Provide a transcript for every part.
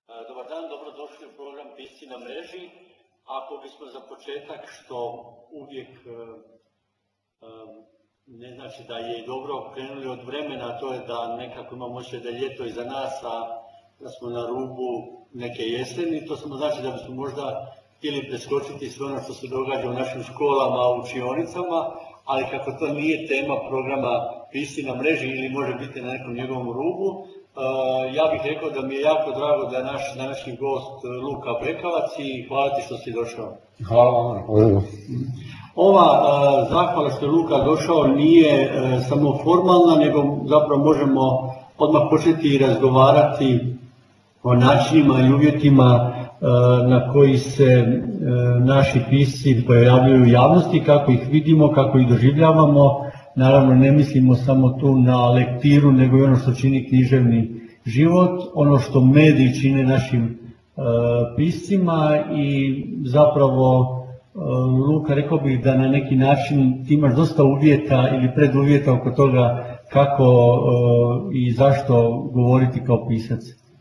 Dobar dan, dobrodošli u program Pisci na mreži. Ako bismo za početak, što uvijek ne znači da je dobro krenuli od vremena, to je da nekako imamo osjećaj da je ljeto iza nas, a da smo na rubu neke jeseni. To samo znači da bismo možda htjeli preskočiti sve ono što se događa u našim školama, učionicama, ali kako to nije tema programa Pisci na mreži ili može biti na nekom njegovom rubu, ja bih rekao da mi je jako drago da je naš današnji gost Luka Bekavac i hvala ti što si došao. Hvala vam. Ova zahvala što je Luka došao nije samo formalna, nego zapravo možemo odmah početi razgovarati o načinima i uvjetima na koji se naši pisci pojavljuju u javnosti, kako ih vidimo, kako ih doživljavamo. Naravno, ne mislimo samo tu na lektiru, nego i ono što čini književni život, ono što mediji čine našim piscima i zapravo, Luka, rekao bih da na neki način ti imaš dosta uvjeta ili preduvjeta oko toga kako i zašto govoriti kao pisac.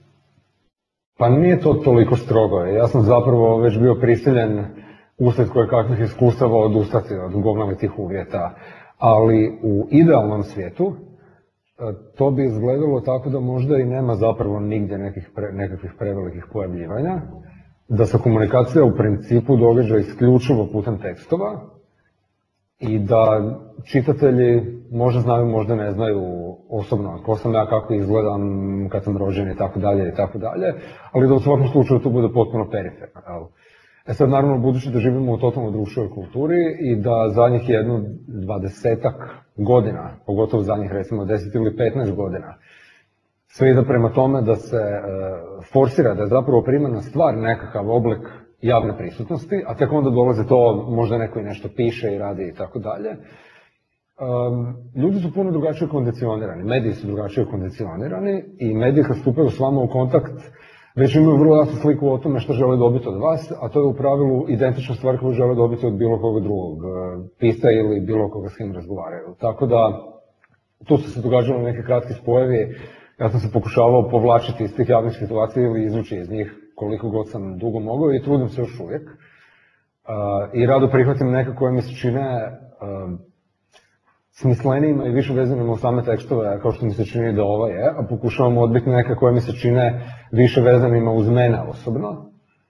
Pa nije to toliko strogo. Ja sam zapravo već bio prisiljen uslijed kojekakvih iskustava odustati od gomilitih uvjeta. Ali u idealnom svijetu to bi izgledalo tako da možda i nema zapravo nigdje nekakvih prevelikih pojavljivanja, da se komunikacija u principu događa isključivo putem tekstova i da čitatelji možda znaju, možda ne znaju osobno ko sam ja, kako izgledam, kad sam rođen i tako dalje, ali da u svakom slučaju to bude potpuno periferno. Sad, naravno, budući da živimo u totalno društvenoj kulturi i da zadnjih 20-ak godina, pogotovo zadnjih recimo 10 ili 15 godina, sve ide prema tome da se forsira, da je zapravo primarna stvar nekakav oblik javne prisutnosti, a tek onda dolazi to, možda neko i nešto piše i radi i tako dalje. Ljudi su puno drugačije kondicionirani, mediji su drugačije kondicionirani i mediji kad stupaju s vama u kontakt već imaju vrlo jasnu sliku o tome što žele dobiti od vas, a to je u pravilu identična stvar koju žele dobiti od bilo koga drugog pisca ili bilo koga s kim razgovaraju. Tako da, tu su se događali neke kratki spojevi, ja sam se pokušavao povlačiti iz tih javnih situacija ili izvući iz njih koliko god sam dugo mogao i trudim se još uvijek. I rado prihvatim neke koje mi se čine smislenijima i više vezanima u same tekstove, kao što mi se čini da ova je, a pokušavam odbiti neke koje mi se čine više vezanima uz mene osobno.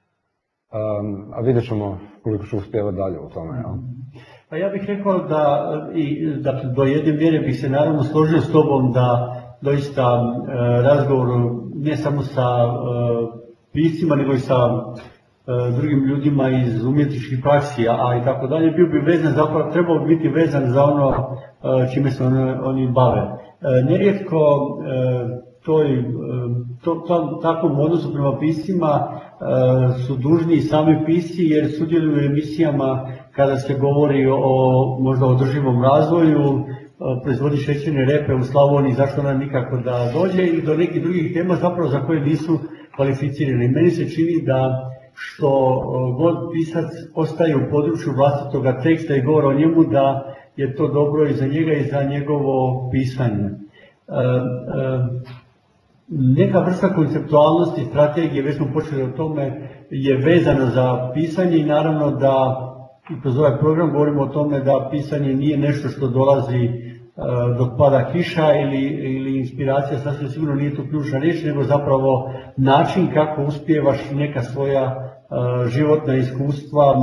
A vidjet ćemo koliko ću uspjevati dalje u tome. Ja. Pa ja bih rekao da do jedne mjere bih se naravno složio s tobom da doista razgovor ne samo sa piscima, nego i sa drugim ljudima iz umjetničkih praksi, a i tako dalje, bio bi vezan, zapravo trebao bi biti vezan za ono čime se oni bave. Nerijetko takvom odnosu prema piscima su dužni i sami pisci jer sudjeluju u emisijama kada se govori o možda održivom razvoju, proizvodi šećerne repe u Slavoniji, zašto ona nikako da dođe, ili do nekih drugih tema zapravo za koje nisu kvalificirani. Meni se čini da što god pisac ostaje u području vlastitoga teksta i govora o njemu, da je to dobro i za njega i za njegovo pisanje. Neka vrsta konceptualnosti, strategije, već smo počeli o tome, je vezana za pisanje i naravno da i kroz ovaj program govorimo o tome da pisanje nije nešto što dolazi dok pada kiša ili inspiracija, sasvim sigurno nije to ključna riječ, nego zapravo način kako uspijevaš neka svoja životna iskustva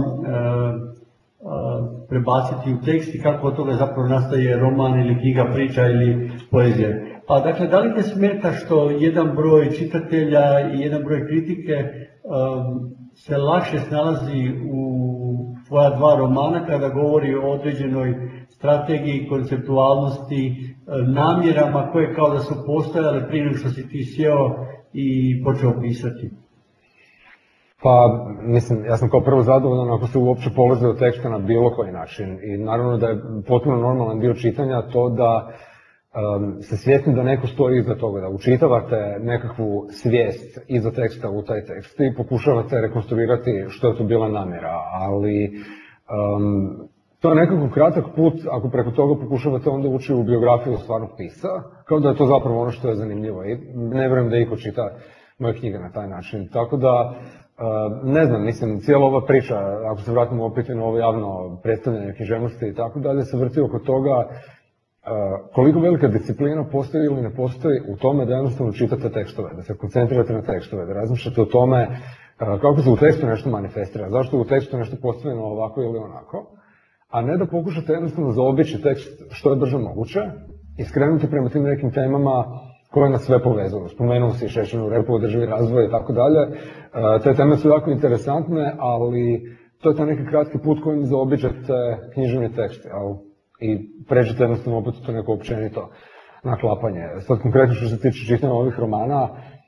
prebaciti u tekst i kako od toga zapravo nastaje roman ili knjiga, priča ili poezija. Pa dakle, da li te smeta što jedan broj čitatelja i jedan broj kritike se lakše snalazi u tvoja dva romana kada govori o određenoj strategiji, konceptualnosti, namjerama koje kao da su postojale prije nego što si ti sjeo i počeo pisati? Pa, mislim, ja sam kao prvo zadovoljan ako se uopće polazi od teksta na bilo koji način i naravno da je potpuno normalan dio čitanja to da se svjesni da neko stoji iza toga, da učitavate nekakvu svijest iza teksta u taj tekst i pokušavate rekonstruirati što je to bila namjera, ali to je nekako kratak put ako preko toga pokušavate onda ući u biografiju stvarnog pisca, kao da je to zapravo ono što je zanimljivo i ne vjerujem da iko čita moje knjige na taj način. Tako da, ne znam, mislim, cijela ova priča, ako se vratimo opet na ovo javno predstavljanje književnosti i tako dalje, se vrti oko toga koliko velika disciplina postoji ili ne postoji u tome da jednostavno čitate tekstove, da se koncentrirate na tekstove, da razmišljate o tome kako se u tekstu nešto manifestira, zašto je u tekstu nešto postavljeno ovako ili onako, a ne da pokušate jednostavno zaobići tekst što je brže moguće i skrenuti prema tim nekim temama koje nas sve povezuju. Spomenuo si Šešelju repu, održivi razvoj i tako dalje. Te teme su jako interesantne, ali to je taj neki kratki put kojim zaobiđete književni tekst, i pređete jednostavno opet to neko općenito naklapanje. Sad konkretno što se tiče čitanja ovih romana,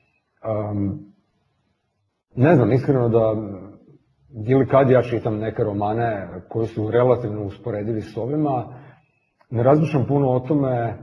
ne znam iskreno da ili kad ja čitam neke romane koji su relativno usporedivi s ovima, ne razmišljam puno o tome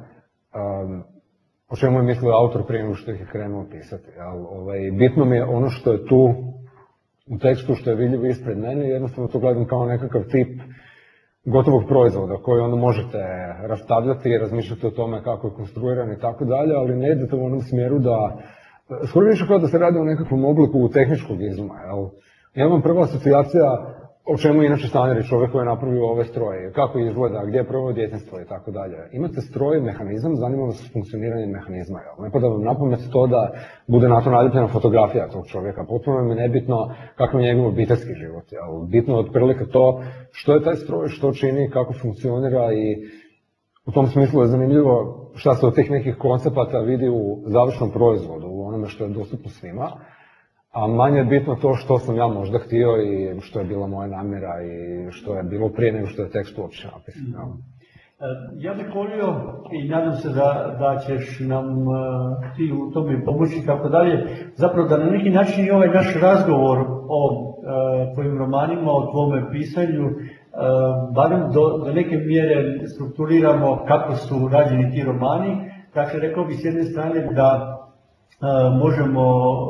o čemu je mislio autor prije nego što ih je krenuo pisati. Bitno mi je ono što je tu u tekstu, što je vidljivo ispred mene, i jednostavno to gledam kao nekakav tip gotovog proizvoda koji onda možete rastavljati i razmišljati o tome kako je konstruiran i tako dalje, ali ne idete u onom smjeru da, skoro više kao da se radi o nekakvom obliku tehničkog izuma. Ja vam prva asocijacija o čemu inače stanari čovjek koji je napravio ove stroje, kako izgleda, gdje je proveo djetinjstvo i tako dalje. Imate stroj i mehanizam, zanima vas funkcioniranje mehanizma. Ne pa da vam napamet to da bude na to naljepljena fotografija tog čovjeka. Potpuno mi je nebitno kakav je njegov obiteljski život. Bitno je otprilike to što je taj stroj, što čini, kako funkcionira, i u tom smislu je zanimljivo šta se od tih nekih koncepata vidi u završnom proizvodu, u onome što je dostupno svima. A manje je bitno to što sam ja možda htio i što je bila moja namjera i što je bilo prije nego što je tekst uopće napisan. Ja bih volio i nadam se da ćeš nam ti u tome pomoći i tako dalje, zapravo da na neki način i ovaj naš razgovor o tvojim romanima, o tvome pisanju, barem do neke mjere strukturiramo kako su rađeni ti romani. Dakle, rekao bih s jedne strane da možemo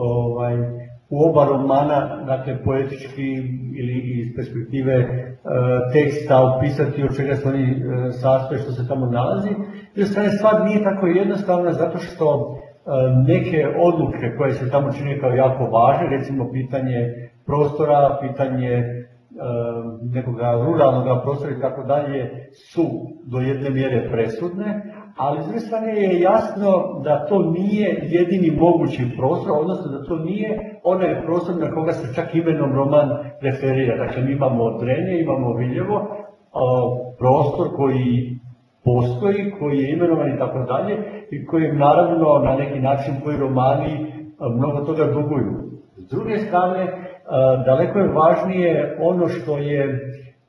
u oba romana, dakle poetički ili iz perspektive teksta opisati od čega se oni sastoje, što se tamo nalazi. S druge strane, stvar nije tako jednostavna zato što neke odluke koje se tamo čine kao jako važne, recimo pitanje prostora, pitanje nekoga ruralnog prostora i tako dalje, su do jedne mjere presudne, ali s druge strane je jasno da to nije jedini mogući prostor, odnosno da to nije onaj prostor na koga se čak imenom roman referira. Dakle, mi imamo Drenje, imamo Viljevo, prostor koji postoji, koji je imenovan i tako dalje, i koji naravno na neki način koji romani mnogo toga duguju. S druge strane, daleko je važnije ono što je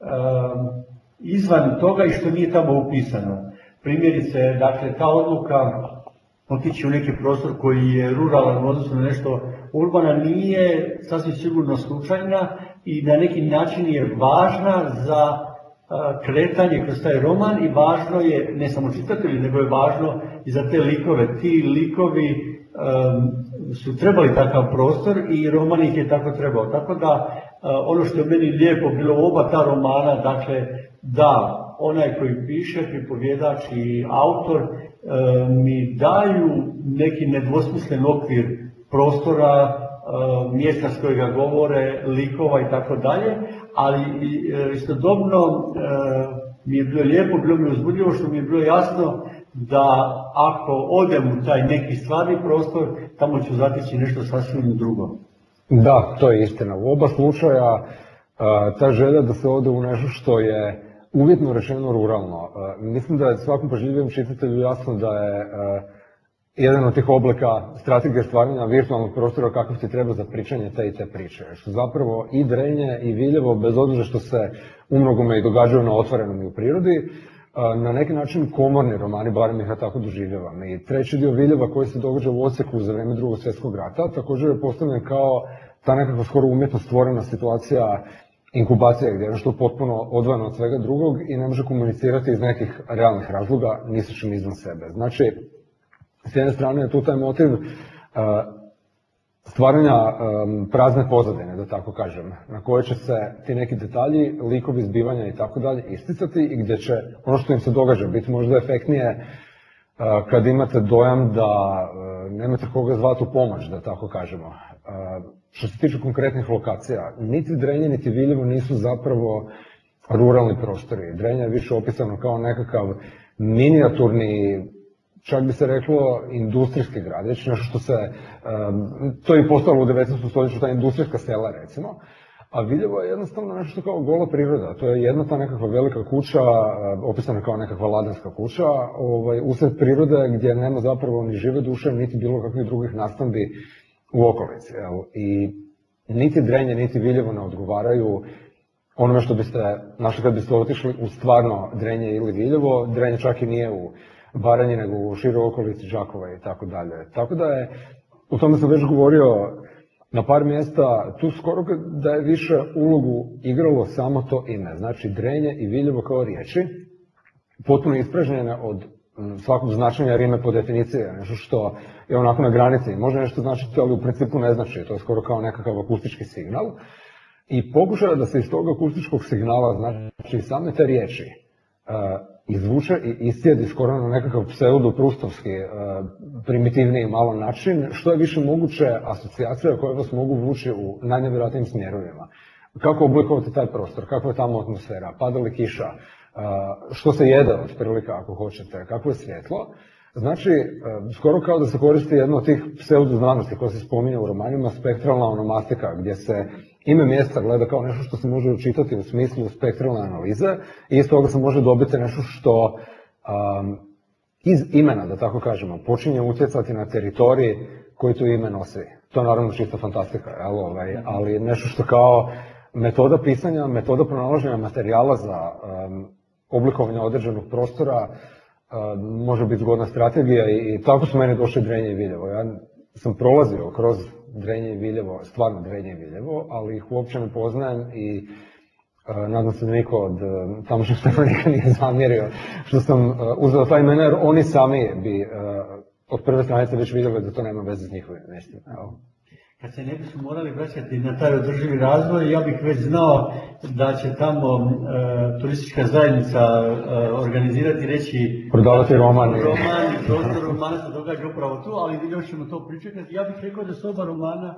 izvan toga i što nije tamo upisano. Primjerice, dakle, ta odluka otići u neki prostor koji je ruralan u odnosu na nešto urbana nije sasvim sigurno slučajna i na neki način je važna za kretanje kroz taj roman, i važno je ne samo čitatelji, nego je važno i za te likove. Ti likovi su trebali takav prostor i roman ih je tako trebao. Tako da ono što je meni lijepo bilo u oba ta romana, dakle da onaj koji piše, pripovjedač i autor mi daju neki nedvosmislen okvir prostora, mjesta s kojega govore, likova i tako dalje, ali istodobno mi je bilo lijepo, bilo mi uzbudljivo što mi je bilo jasno da ako odem u taj neki stvarni prostor, tamo ću zatići nešto sasvim drugo. Da, to je istina. U oba slučaja ta želja da se ode u nešto što je uvjetno rečeno ruralno. Mislim da je svakom pažljivijem čitatelju jasno da je jedan od tih oblika strategije stvaranja virtualnog prostora kakav ti treba za pričanje te i te priče. Što zapravo i Drenje i Viljevo, bez obzira što se umnogome i događaju na otvorenom i u prirodi, na neki način komorni romani, barem ih ja tako doživljavam. I treći dio Viljeva koji se događa u Osijeku za vrijeme Drugog svjetskog rata također je postavljen kao ta nekako skoro umjetno stvorena situacija inkubacije gdje je nešto potpuno odvojeno od svega drugog i ne može komunicirati iz nekih realnih razloga, ni sa čim izvan sebe. Znači, s jedne strane je tu taj motiv stvaranja prazne pozadine, da tako kažem, na koje će se ti neki detalji, likovi, zbivanja i tako dalje isticati i gdje će ono što im se događa biti možda efektnije kad imate dojam da nemate koga zvati u pomoć, da tako kažemo. Što se tiče konkretnih lokacija, niti Drenje, niti Viljevo nisu zapravo ruralni prostori. Drenje je više opisano kao nekakav minijaturni, čak bi se reklo, industrijski gradić, nešto što se, to je i postalo u 19. stoljeću, ta industrijska sela, recimo. A Viljevo je jednostavno nešto kao gola priroda. To je jedna ta nekakva velika kuća, opisana kao nekakva ladanska kuća, usred prirode gdje nema zapravo ni žive duše, niti bilo kakvih drugih nastambi u okolici. I niti Drenje, niti Viljevo ne odgovaraju onome što biste našli kad biste otišli u stvarno Drenje ili Viljevo. Drenje čak i nije u Baranji, nego u široj okolici Đakova i tako dalje. Tako da je, u tome sam već govorio na par mjesta, tu skoro da je više ulogu igralo samo to ime. Znači Drenje i Viljevo kao riječi, potpuno ispražnjene od svakog značenja rime po definiciji, nešto što je onako na granici. Može nešto značiti, ali u principu ne znači. To je skoro kao nekakav akustički signal. I pokušaj da se iz tog akustičkog signala, znači same te riječi, izvuče i iscijedi skoro na nekakav pseudo-prustovski, primitivniji malo način, što je više moguće asocijacija koje vas mogu vući u najnevjerojatnijim smjerovima. Kako oblikovati taj prostor, kakva je tamo atmosfera, pada li kiša, što se jede od prilika ako hoćete, kakvo je svjetlo. Znači, skoro kao da se koristi jedno od tih pseudoznanosti koje se spominje u romanima, spektralna onomastika, gdje se ime mjesta gleda kao nešto što se može učitati u smislu spektralne analize i iz toga se može dobiti nešto što iz imena, da tako kažemo, počinje utjecati na teritorij koji to ime nosi. To je naravno čista fantastika, ali nešto što kao metoda pisanja, metoda pronalaženja materijala za oblikovanje određenog prostora može biti zgodna strategija i tako su meni došli Drenje i Viljevo. Ja sam prolazio kroz Drenje i Viljevo, stvarno Drenje i Viljevo, ali ih uopće ne poznajem i nadam se da niko od tamošnjih stanovnika nije zamjerio što sam uzeo taj imena, jer oni sami bi od prve stranice već vidjeli da to nema veze s njihovim mjestima. Kad se ne bismo morali vraćati na taj održivi razvoj, ja bih već znao da će tamo turistička zajednica organizirati, reći... Prodavati roman. Prostor romana se događa upravo tu, ali još ćemo to pričekati. Ja bih rekao da su oba romana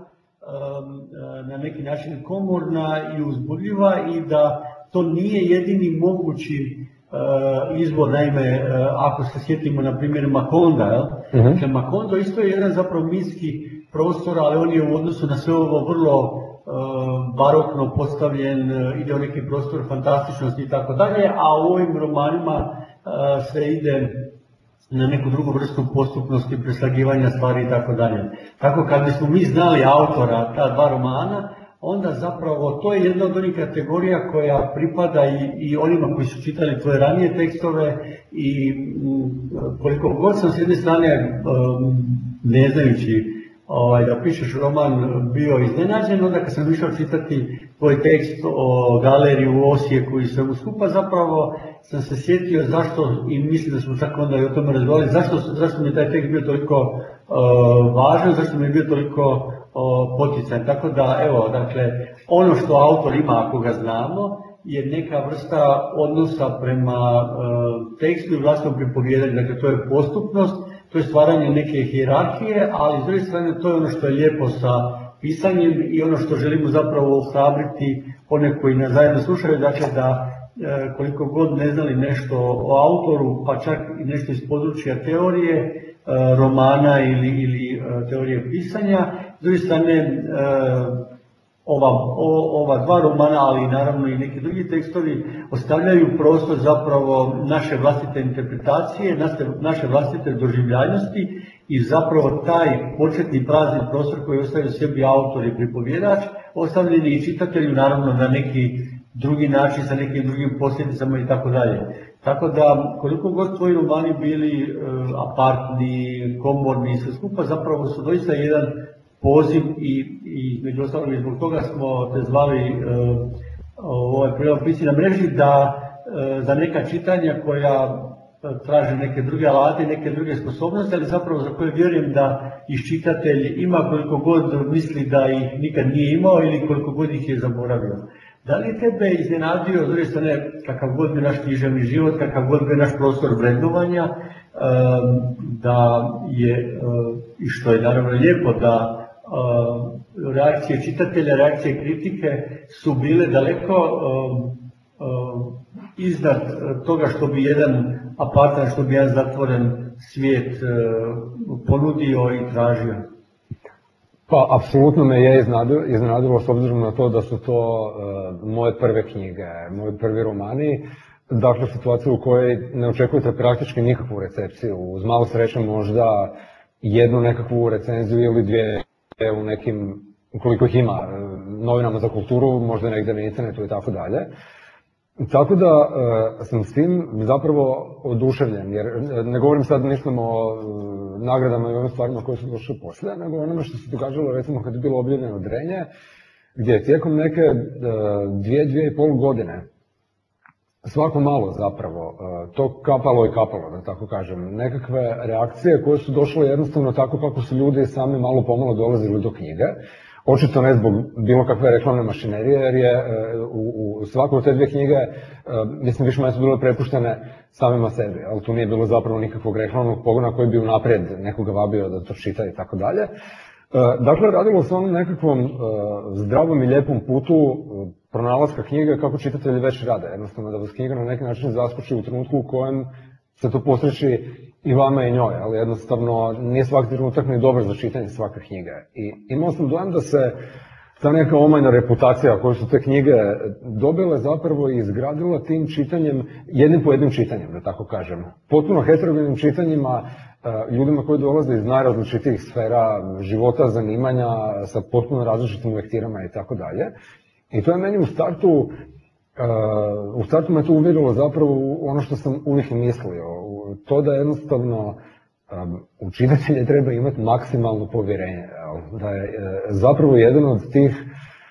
na neki način komorna i uzbudljiva i da to nije jedini mogući izbor. Naime, ako se sjetimo na primjer Makonda, dakle Makondo isto je jedan zapravo mitski prostor, ali on je u odnosu na sve ovo vrlo barokno postavljen, ide u neki prostor fantastičnosti i tako dalje, a u ovim romanima se ide na neku drugu vrstu postupnosti, preslagivanja stvari i tako dalje. Tako kad bismo mi znali autora ta dva romana, onda zapravo to je jedna od onih kategorija koja pripada i onima koji su čitali tvoje ranije tekstove i koliko god sam s jedne strane ne znajući da pišeš roman bio iznenađen, onda kad sam išao čitati tvoj tekst o galeriji u Osijeku i svemu skupa, zapravo sam se sjetio zašto, i mislim da smo čak onda i o tome razgovarali, zašto mi je taj tekst bio toliko važan, zašto mi je bio toliko poticajan. Tako da, evo, dakle, ono što autor ima, ako ga znamo, je neka vrsta odnosa prema tekstu i vlastnom pripovjedanju. Dakle, to je postupnost, to je stvaranje neke hijerarhije, ali s druge strane to je ono što je lijepo sa pisanjem i ono što želimo zapravo ohrabriti one koji nas zajedno slušaju, dakle da koliko god ne znali nešto o autoru, pa čak i nešto iz područja teorije, romana ili teorije pisanja, s druge strane ova dva romana, ali naravno i neki drugi tekstovi, ostavljaju prostor zapravo naše vlastite interpretacije, naše vlastite doživljajnosti i zapravo taj početni prazni prostor koji ostavlja sebi autor i pripovjedač, ostavljeni i čitatelju naravno na neki drugi način, sa nekim drugim posljedicama i tako dalje. Tako da koliko god tvoji romani bili apartni, komorni i sve skupa, zapravo su doista jedan poziv i među ostalog i zbog toga smo te zvali Prilog na mreži da za neka čitanja koja traže neke druge alate, neke druge sposobnosti, ali zapravo za koje vjerujem da iščitatelj ima koliko god misli da ih nikad nije imao ili koliko god ih je zaboravio. Da li je tebe iznenadio, s druge strane, kakav god bi naš književni život, kakav god bi naš prostor vrednovanja, da je, i što je naravno lijepo, da reakcije čitatelja, reakcije kritike su bile daleko iznad toga što bi jedan apartan, što bi jedan zatvoren svijet ponudio i tražio. Pa, apsolutno me je iznenadilo s obzirom na to da su to moje prve knjige, moji prvi romani. Dakle, situacija u kojoj ne očekujete praktički nikakvu recepciju. Uz malo sreće možda jednu nekakvu recenziju ili dvije u nekim, koliko ih ima, novinama za kulturu, možda negdje na internetu i tako dalje. Tako da sam s tim zapravo oduševljen, jer ne govorim sad mislim o nagradama i ovim stvarima koje su došle poslije, nego onome što se događalo recimo kad je bilo objavljeno Drenje, gdje je tijekom neke 2,5 godine svako malo zapravo to kapalo i kapalo, da tako kažem, nekakve reakcije koje su došle jednostavno tako kako su ljudi sami malo pomalo dolazili do knjige. Očito ne zbog bilo kakve reklamne mašinerije, jer je u svakoj od te dvije knjige, mislim, više manje su bile prepuštene samima sebi, ali tu nije bilo zapravo nikakvog reklamnog pogona koji bi unaprijed nekoga vabio da to čita i tako dalje. Dakle, radilo se o nekakvom zdravom i lijepom putu pronalaska knjige kako čitatelji već rade. Jednostavno da vas knjiga na neki način zaskoči u trenutku u kojem se to posreći i vama i njoj, ali jednostavno nije svaki trenutak ni dobar za čitanje svake knjige. I imao sam dojam da se ta neka omajna reputacija koju su te knjige dobile zapravo i izgradila tim čitanjem, jednim po jednim čitanjem, da tako kažem. Potpuno heterogenim čitanjima, ljudima koji dolaze iz najrazličitijih sfera života, zanimanja, sa potpuno različitim lektirama i tako dalje. I to je meni u startu me to uvjerilo zapravo u ono što sam uvijek mislio, to da jednostavno u čitatelje treba imati maksimalno povjerenje, da je zapravo jedan od tih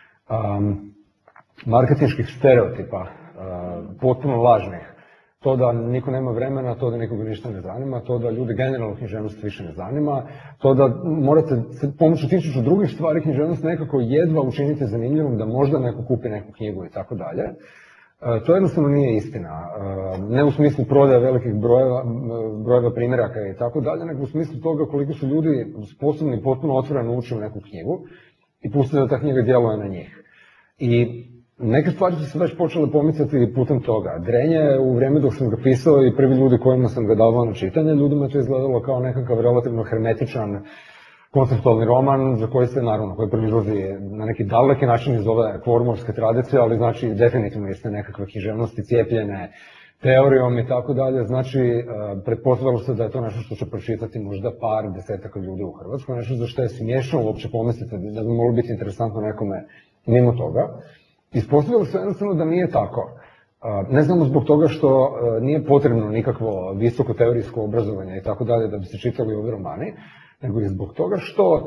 marketinških stereotipa, potpuno lažnih, to da niko nema vremena, to da nikoga ništa ne zanima, to da ljudi generalno književnost više ne zanima, to da morate pomoću 1000 drugih stvari književnost nekako jedva učiniti zanimljivom da možda neko kupi neku knjigu i tako dalje. To jednostavno nije istina. Ne u smislu prodaje velikih brojeva primjeraka i tako dalje, nego u smislu toga koliko su ljudi sposobni potpuno otvoreno ući u neku knjigu i pustiti da ta knjiga djeluje na njih. I neke stvari su se već počele pomicati putem toga. Drenje, u vrijeme dok sam ga pisao i prvi ljudi kojima sam ga davao na čitanje, ljudima to izgledalo kao nekakav relativno hermetičan konceptualni roman za koji se, naravno, koji proizlazi na neki daleki način iz ove kvormovske tradicije, ali znači definitivno jeste nekakve književnosti cijepljene teorijom i tako dalje. Znači, pretpostavljalo se da je to nešto što će pročitati možda par desetaka ljudi u Hrvatskoj, nešto za što je smiješno uopće pomisliti da bi moglo biti interesantno nekome mimo toga. Ispostavilo se jednostavno da nije tako. Ne samo zbog toga što nije potrebno nikakvo visoko teorijsko obrazovanje i tako dalje da bi se čitali ovi romani, nego i zbog toga što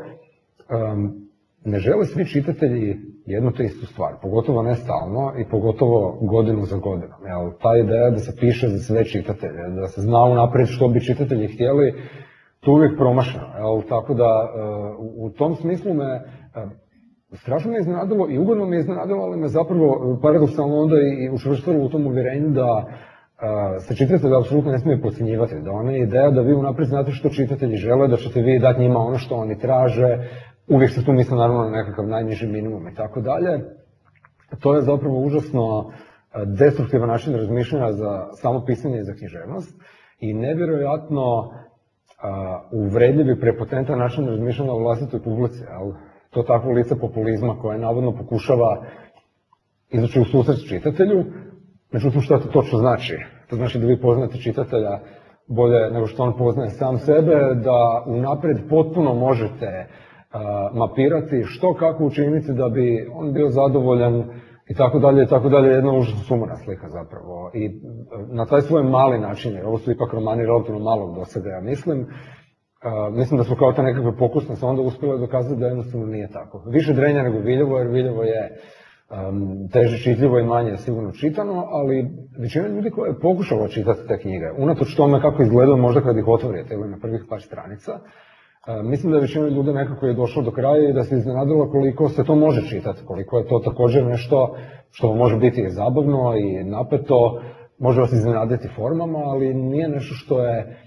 ne žele svi čitatelji jednu te istu stvar, pogotovo ne stalno i pogotovo godinu za godinom. Ta ideja da se piše za sve čitatelje, da se zna unaprijed što bi čitatelji htjeli, to uvijek promašeno. Tako da u tom smislu me strašno me iznenadilo i ugodno me iznenadilo, ali me zapravo paradoksalno onda i učvrstilo u tom uvjerenju da se čitatelji apsolutno ne smije podcjenjivati, da ona je ideja da vi unaprijed znate što čitatelji žele, da ćete vi dati njima ono što oni traže, uvijek se tu misli naravno na nekakav najniži minimum i tako dalje. To je zapravo užasno destruktivan način razmišljanja za samo pisanje i za književnost i nevjerojatno uvredljiv i prepotentan način razmišljanja o vlastitoj publici, ali to takvo lice populizma koje navodno pokušava izaći u susret čitatelju. Međutim, što to točno znači? To znači da vi poznate čitatelja bolje nego što on poznaje sam sebe, da unaprijed potpuno možete mapirati što kako učiniti da bi on bio zadovoljan i tako dalje, jedna užasno sumorna slika zapravo. I na taj svoj mali način, jer ovo su ipak romani relativno malog dosega, ja mislim da smo kao te nekakve pokusnice onda uspjeli dokazati da jednostavno nije tako. Više Drenja nego Viljevo, jer Viljevo je teže čitljivo i manje sigurno čitano, ali većina ljudi koja je pokušala čitati te knjige, unatoč tome kako izgledaju možda kad ih otvorite ili na prvih par stranica, mislim da je većina ljudi nekako je došla do kraja i da se iznenadila koliko se to može čitati, koliko je to također nešto što može biti i zabavno i napeto, može vas iznenaditi formama, ali nije nešto što je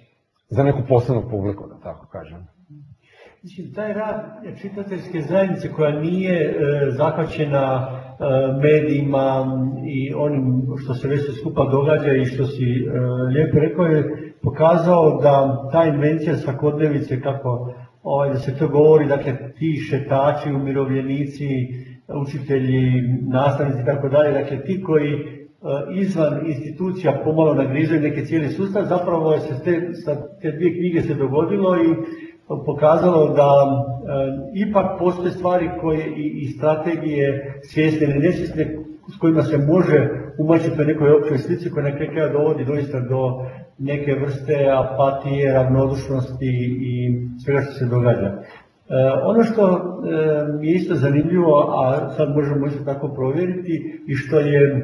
za neku posebnu publiku, da tako kažem. Znači, taj rad čitateljske zajednice koja nije zahvaćena medijima i onim što se već skupa događa i što si lijepo rekao je pokazao da ta invencija svakodnevice, kako da se to govori, dakle ti šetači, umirovljenici, učitelji, nastavnici i tako dalje, dakle ti koji izvan institucija pomalo nagrižaju neki cijeli sustav, zapravo se te dvije knjige se dogodilo i pokazalo da ipak postoje stvari koje i strategije svjesne ili nesvjesne s kojima se može umačiti u nekoj općoj slici koja na kraju dovodi doista do neke vrste apatije, ravnodušnosti i svega što se događa. Ono što mi je isto zanimljivo, a sad možemo isto tako provjeriti i što je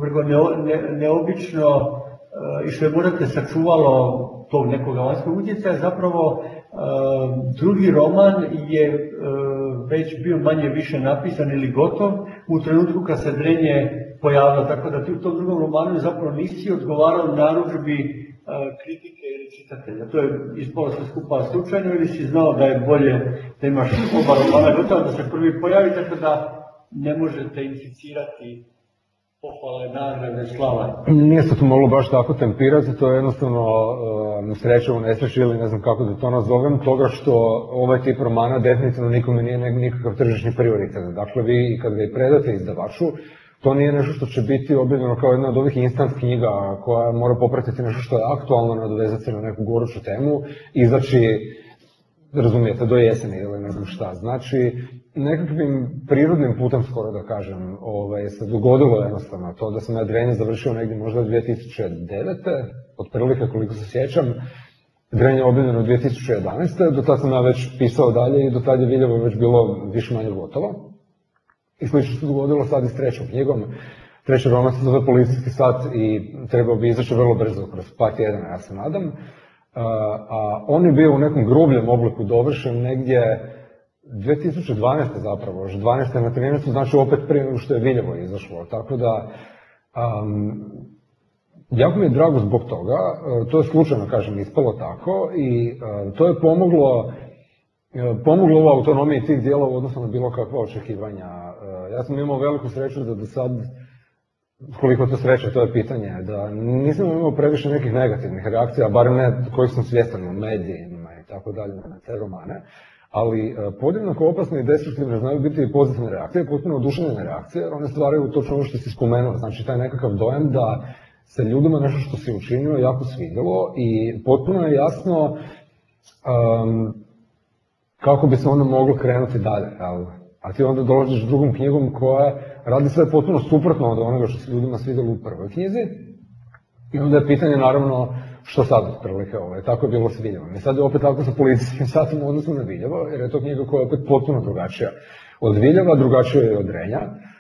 neobično i što je možda sačuvalo tog nekog vanjskog utjecaja, zapravo drugi roman je već bio manje više napisan ili gotov u trenutku kad se Drenje pojavilo, tako da ti u tom drugom romanu zapravo nisi odgovarao narudžbi kritike ili čitatelja. To je ispalo sve skupa slučajno ili si znao da je bolje da imaš oba romana gotova, da se prvi pojavi, tako da ne možete inficirati pohvale, nagrade, slava. Nije se to moglo baš tako tempirati, to je jednostavno sreća u nesreći ili ne znam kako da to nazovem, toga što ovaj tip romana definitivno nikome nije nikakav tržišni prioritet. Dakle, vi kad ga i predate izdavaču, to nije nešto što će biti objavljeno kao jedna od ovih instant knjiga koja mora popratiti nešto što je aktualno, nadovezati se na neku goruću temu, izaći, razumijete, do jeseni ili ne znam šta. Znači, nekakvim prirodnim putem, skoro da kažem, se dogodilo jednostavno to da sam ja Drenje završio negdje možda 2009. otprilike koliko se sjećam. Drenje je objavljeno 2011. Do tada sam ja već pisao dalje i do tada je Viljevo već bilo više manje gotovo. I slično se dogodilo sad i s trećom knjigom. Treći roman se zove Policijski sat i trebao bi izaći vrlo brzo, kroz par tjedana, ja se nadam. A on je bio u nekom grubljem obliku dovršen negdje 2012. zapravo, još 12. na 13. znači opet prije nego što je Viljevo izašlo. Tako da, jako mi je drago zbog toga, to je slučajno, kažem, ispalo tako i to je pomoglo u autonomiji tih dijela u odnosu na bilo kakva očekivanja. Ja sam imao veliku sreću da do sad, koliko to sreće, to je pitanje, da nisam imao previše nekih negativnih reakcija, bar ne kojih sam svjestan u medijima i tako dalje na te romane, ali podjednako opasne i destruktivne znaju biti i pozitivne reakcije, potpuno oduševljene reakcije, jer one stvaraju točno ono što si spomenuo, znači taj nekakav dojam da se ljudima nešto što si učinio jako svidjelo i potpuno je jasno kako bi se onda moglo krenuti dalje, a ti onda dolaziš s drugom knjigom koja radi sve potpuno suprotno od onoga što se ljudima svidjelo u prvoj knjizi i onda je pitanje naravno što sad otprilike tako je bilo s Viljevom. I sad je opet tako sa Policijskim satom u odnosu na Viljevo, jer je to knjiga koja je opet potpuno drugačija od Viljeva, drugačija je od Drenja.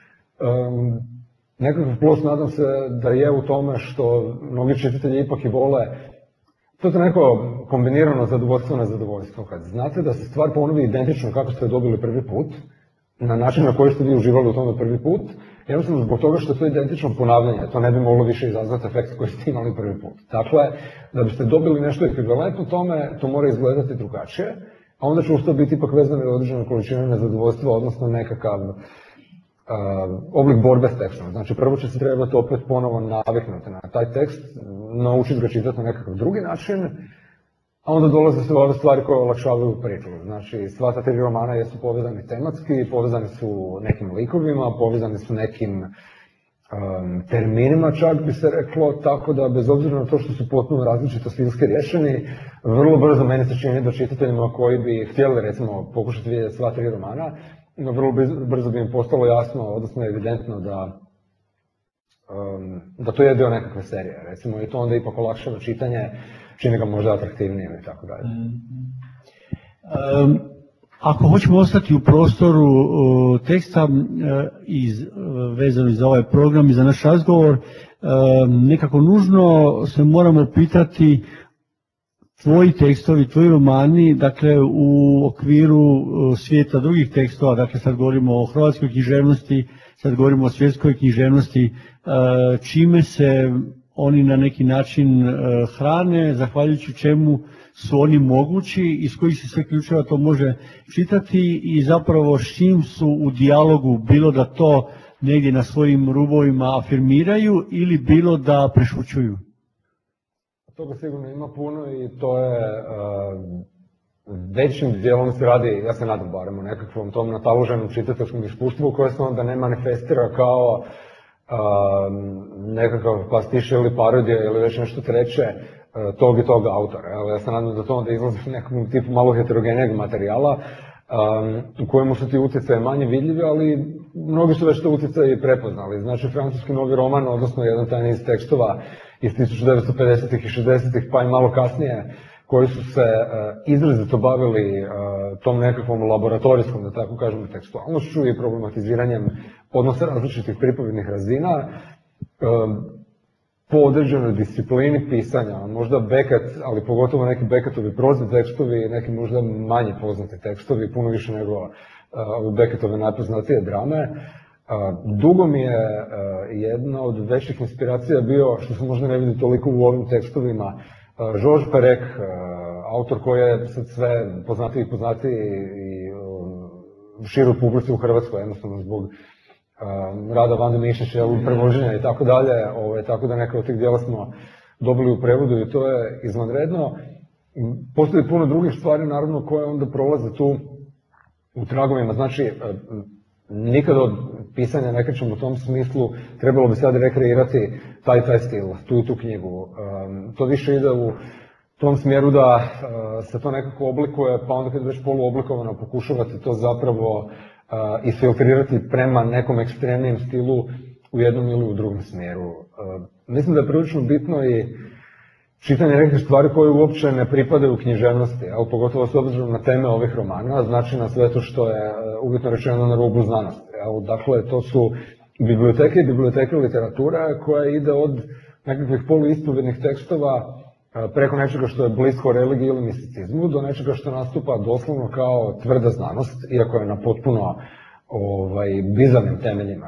Nekakav plus nadam se da je u tome što mnogi čitatelji ipak i vole to je neko kombinirano zadovoljstvo na zadovoljstvo. Kad znate da se stvar ponovi identično kako ste dobili prvi put, na način na koji ste vi uživali u tome prvi put, jednostavno zbog toga što je to identično ponavljanje, to ne bi moglo više izazvati efekt koji ste imali prvi put. Dakle, da biste dobili nešto ekvivalentno tome, to mora izgledati drugačije, a onda će uz to biti ipak vezane određene količine nezadovoljstva, odnosno nekakav oblik borbe s tekstom. Znači, prvo će se trebati opet ponovo naviknuti na taj tekst, naučiti ga čitati na nekakav drugi način, a onda dolaze sve ove stvari koje olakšavaju priču. Znači, sva ta tri romana jesu povezani tematski, povezani su nekim likovima, povezani su nekim terminima, čak bi se reklo, tako da bez obzira na to što su potpuno različito stilski rješeni, vrlo brzo meni se čini da čitateljima koji bi htjeli, recimo, pokušati vidjeti sva tri romana, vrlo brzo bi im postalo jasno, odnosno evidentno da to je dio nekakve serije, recimo, i to onda ipak olakšava čitanje, čini ga možda atraktivnijim i tako dalje. Ako hoćemo ostati u prostoru teksta vezano za ovaj program i za naš razgovor, nekako nužno se moramo pitati tvoji tekstovi, tvoji romani, dakle u okviru svijeta drugih tekstova, dakle sad govorimo o hrvatskoj književnosti, sad govorimo o svjetskoj književnosti, čime se oni na neki način hrane, zahvaljujući čemu su oni mogući, iz kojih se sve ključeva to može čitati i zapravo s čim su u dijalogu, bilo da to negdje na svojim rubovima afirmiraju ili bilo da prešućuju. Toga sigurno ima puno i to je većim dijelom se radi, ja se nadam barem, o nekakvom tom nataloženom čitateljskom iskustvu koje se onda ne manifestira kao nekakav pastiš ili parodija ili već nešto treće tog i tog autora. Ja se nadam da to onda izlazi u nekom tipu malo heterogenijeg materijala u kojemu su ti utjecaje manje vidljivi, ali mnogi su već te utjecaje prepoznali. Znači, francuski novi roman, odnosno jedan taj niz tekstova iz 1950-ih i 60-ih, pa i malo kasnije, koji su se izrazito bavili tom nekakvom laboratorijskom, da tako kažemo, tekstualnošću i problematiziranjem odnosa različitih pripovednih razina po određenoj disciplini pisanja. Možda Beckett, ali pogotovo neki Beckettovi prozni tekstovi, neki možda manje poznati tekstovi, puno više nego Beckettove najpoznatije drame. Dugo mi je jedna od većih inspiracija bio, što se možda ne vidi toliko u ovim tekstovima, Georges Perec, autor koji je sad sve poznatiji i široj publici u Hrvatskoj, jednostavno zbog rada Vande Mišića, prevođenja i tako dalje, tako da neka od tih dijela smo dobili u prevodu i to je izvanredno. Postoji puno drugih stvari, naravno, koje onda prolaze tu u tragovima. Znači, nikada od pisanja ne krećem u tom smislu, trebalo bi sad rekreirati taj stil, tu i tu knjigu. To više ide u tom smjeru da se to nekako oblikuje, pa onda kad već poluoblikovano pokušavate to zapravo isfiltrirati prema nekom ekstremnijem stilu u jednom ili u drugom smjeru. Mislim da je prilično bitno i čitanje nekih stvari koje uopće ne pripadaju književnosti, ali pogotovo s obzirom na teme ovih romana, znači na sve to što je uvjetno rečeno na rubu znanosti. Dakle, to su biblioteke i biblioteke literatura koja ide od nekakvih poluispovednih tekstova preko nečega što je blisko religiji ili misticizmu do nečega što nastupa doslovno kao tvrda znanost, iako je na potpuno bizarnim temeljima.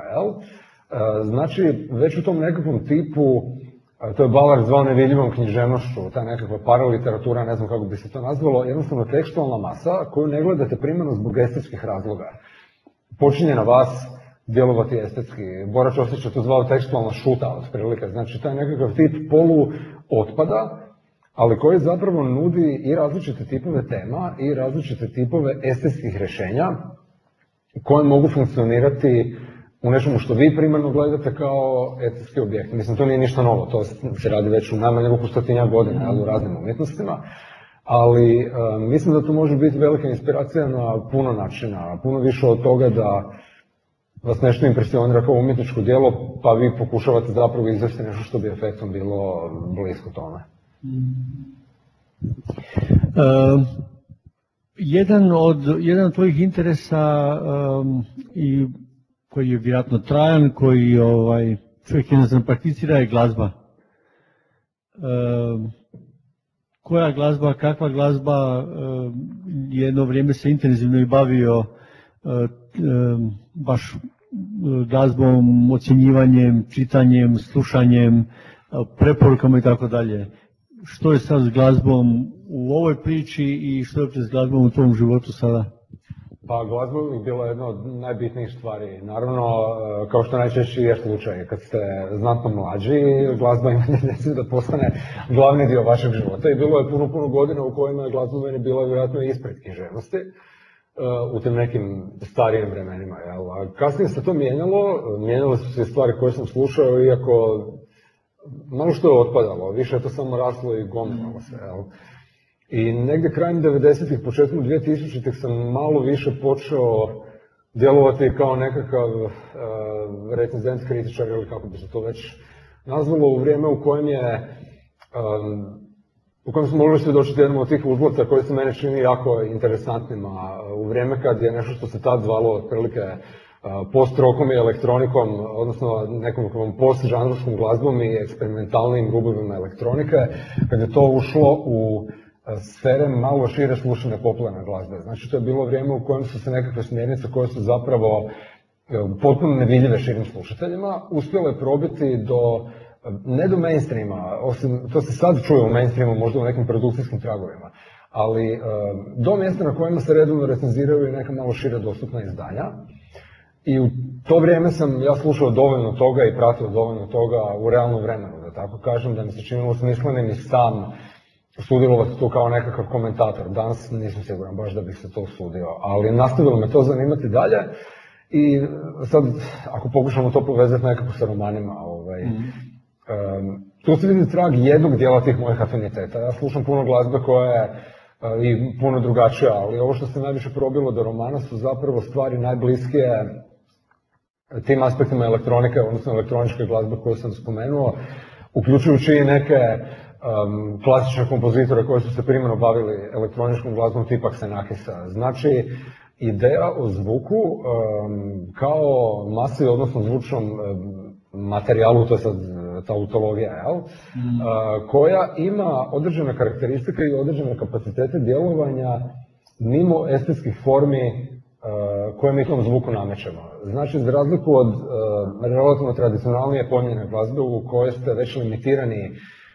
Znači, već u tom nekakvom tipu, to je Ballard zvao nevidljivom književnošću, ta nekakva paraliteratura, ne znam kako bi se to nazvalo, jednostavno tekstualna masa koju ne gledate primarno zbog estetskih razloga. Počinje na vas djelovati estetski. Bora Ćosić je to zvao tekstualna šuta, otprilike. Znači, taj nekakav tip polu otpada, ali koji zapravo nudi i različite tipove tema i različite tipove estetskih rješenja koje mogu funkcionirati u nečemu što vi primarno gledate kao estetski objekt. Mislim, to nije ništa novo, to se radi već u najmanje oko 100 godina, ali u raznim umjetnostima, ali mislim da to može biti velika inspiracija na puno načina, puno više od toga da vas nešto impresionira kao umjetničko djelo, pa vi pokušavate zapravo izvesti nešto što bi efektom bilo blisko tome. Jedan od tvojih interesa i koji je vjerojatno trajan, koji čovjek jednostavno prakticira je glazba. Koja glazba, kakva glazba, jedno vrijeme se intenzivno i bavio baš glazbom, ocjenjivanjem, čitanjem, slušanjem, preporukama i tako dalje. Što je sad s glazbom u ovoj priči i što je s glazbom u tvom životu sada? Pa glazba je bila jedna od najbitnijih stvari. Naravno, kao što najčešće je slučaj, kad ste znatno mlađi, glazba ima tendenciju da postane glavni dio vašeg života i bilo je puno godina u kojima je glazba meni bila vjerojatno ispred književnosti u tim nekim starijim vremenima. A kasnije se to mijenjale su se stvari koje sam slušao, iako malo što je otpadalo, više je to samo raslo i gomilalo se. I negdje krajem 90-ih, početkom 2000-ih sam malo više počeo djelovati kao nekakav recenzent, kritičar ili kako bi se to već nazvalo, u vrijeme u kojem smo mogli svjedočiti jednom od tih uzlaca koji se mene čini jako interesantnima. U vrijeme kad je nešto što se tad zvalo otprilike post-rockom i elektronikom, odnosno nekom post-žanrovskom glazbom i eksperimentalnim rubovima elektronike, kad je to ušlo u sfere malo šire slušane popularne glazbe. Znači, to je bilo vrijeme u kojem su se nekakve smjernice koje su zapravo potpuno nevidljive širim slušateljima, uspjele probiti do ne do mainstreama, osim, to se sad čuje u mainstreamu, možda u nekim produkcijskim tragovima, ali do mjesta na kojima se redovno recenziraju i neka malo šire dostupna izdanja. I u to vrijeme sam ja slušao dovoljno toga i pratio dovoljno toga u realnom vremenu, da tako kažem, da mi se činilo smislenim i sam sudjelovati tu kao nekakav komentator. Danas nisam siguran baš da bih se to usudio, ali nastavilo me to zanimati dalje. I sad, ako pokušamo to povezati nekako sa romanima, tu se vidi trag jednog dijela tih mojih afiniteta. Ja slušam puno glazbe koja je i puno drugačija, ali ovo što se najviše probilo do romana su zapravo stvari najbliskije tim aspektima elektronike, odnosno elektroničke glazbe koju sam spomenuo, uključujući i neke klasične kompozitore koji su se primarno bavili elektroničkom glazbom tipa Xenakisa. Znači, ideja o zvuku kao masi, odnosno zvučnom materijalu, to je sad tautologija, koja ima određene karakteristike i određene kapacitete djelovanja mimo estetskih formi koje mi tom zvuku namećemo. Znači, za razliku od relativno tradicionalnije pojmljene glazbe u kojoj ste već limitirani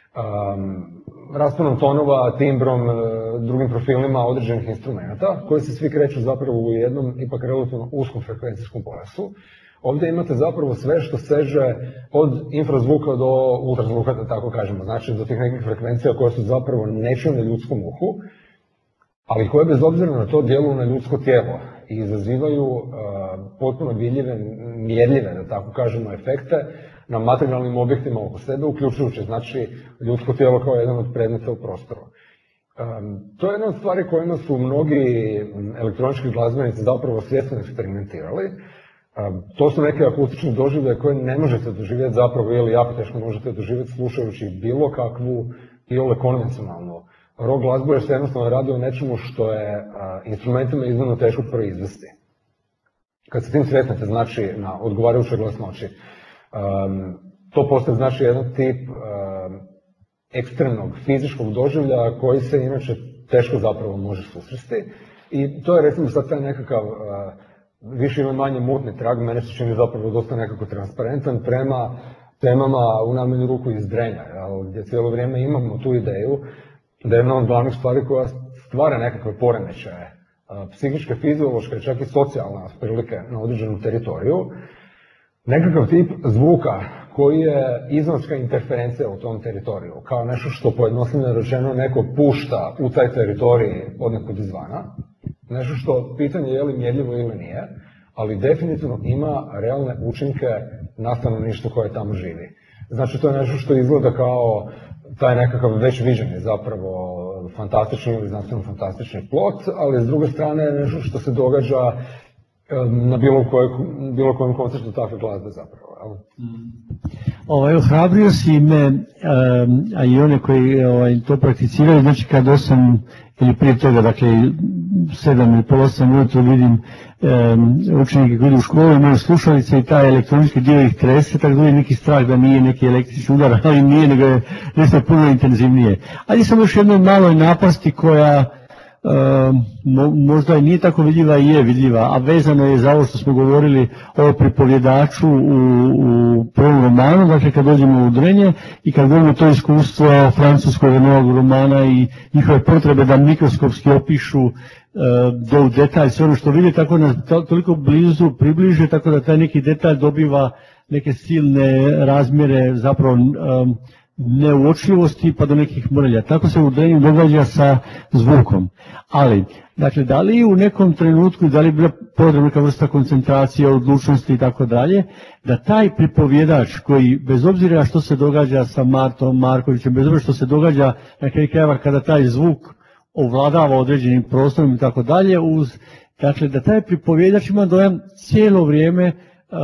rasponom tonova, timbrom, drugim profilima određenih instrumenta, koji se svi kreću zapravo u jednom ipak relativno uskom frekvencijskom pojasu. Ovdje imate zapravo sve što seže od infrazvuka do ultrazvuka, da tako kažemo, znači do tih nekih frekvencija koje su zapravo nečujne ljudskom uhu, ali koje bez obzira na to djeluju na ljudsko tijelo i izazivaju potpuno vidljive, mjerljive, da tako kažemo, efekte na materijalnim objektima oko sebe, uključujući znači ljudsko tijelo kao jedan od predmeta u prostoru. To je jedna od stvari kojima su mnogi elektronički glazbenici zapravo svjesno eksperimentirali. To su neke akustične doživljaje koje ne možete doživjeti zapravo ili jako teško možete doživjeti slušajući bilo kakvu iole konvencionalnu rock glazbu, jer se jednostavno radi o nečemu što je instrumentima iznimno teško proizvesti. Kad se tim sretnete, znači na odgovarajućoj glasnoći, to postaje znači jedan tip ekstremnog fizičkog doživljaja koji se inače teško zapravo može susresti. I to je recimo sad taj nekakav više ili manje mutni trag, mene se čini zapravo dosta nekako transparentan prema temama u najmanju ruku iz drenja, gdje cijelo vrijeme imamo tu ideju da je jedna od glavnih stvari koja stvara nekakve poremećaje, psihičke, fiziološke, čak i socijalne prilike na određenom teritoriju, nekakav tip zvuka koji je izvanjska interferencija u tom teritoriju, kao nešto što pojednostavljeno rečeno neko pušta u taj teritorij odnekud izvana, nešto što pitanje je li mjerljivo ili nije, ali definitivno ima realne učinke na stanovništvo koje tamo živi. Znači, to je nešto što izgleda kao taj nekakav već viđeni zapravo fantastični ili znanstveno fantastični plot, ali s druge strane je nešto što se događa na bilo kojem koncertu takve glazbe zapravo. Ohrabrio si me, a i one koji to prakticiraju, znači kad 8 ili prije toga, dakle 7 ili pol 8 ujutro vidim učenike koji idu u školu, imaju slušalice i taj elektronički dio ih trese, tako da je neki strah da nije neki električni udar, ali nije, nego je nešto puno intenzivnije. Ali sam još jednoj maloj napasti koja možda i nije tako vidljiva i je vidljiva, a vezano je za ovo što smo govorili o pripovjedaču u prvom romanu, dakle kad dođemo u Drenje i kad govorimo to iskustvo francuskog novog romana i njihove potrebe da mikroskopski opišu do detalj sve ono što vide, tako nas toliko blizu približe, tako da taj neki detalj dobiva neke silne razmjere zapravo neuočljivosti pa do nekih mrlja. Tako se u Drenju događa sa zvukom. Ali, dakle, da li u nekom trenutku, da li je bila potrebna neka vrsta koncentracije, odlučnosti i tako dalje, da taj pripovjedač koji, bez obzira što se događa sa Martom Markovićem, bez obzira što se događa na kraju krajeva kada taj zvuk ovladava određenim prostorom i tako dalje, dakle, da taj pripovjedač ima dojam cijelo vrijeme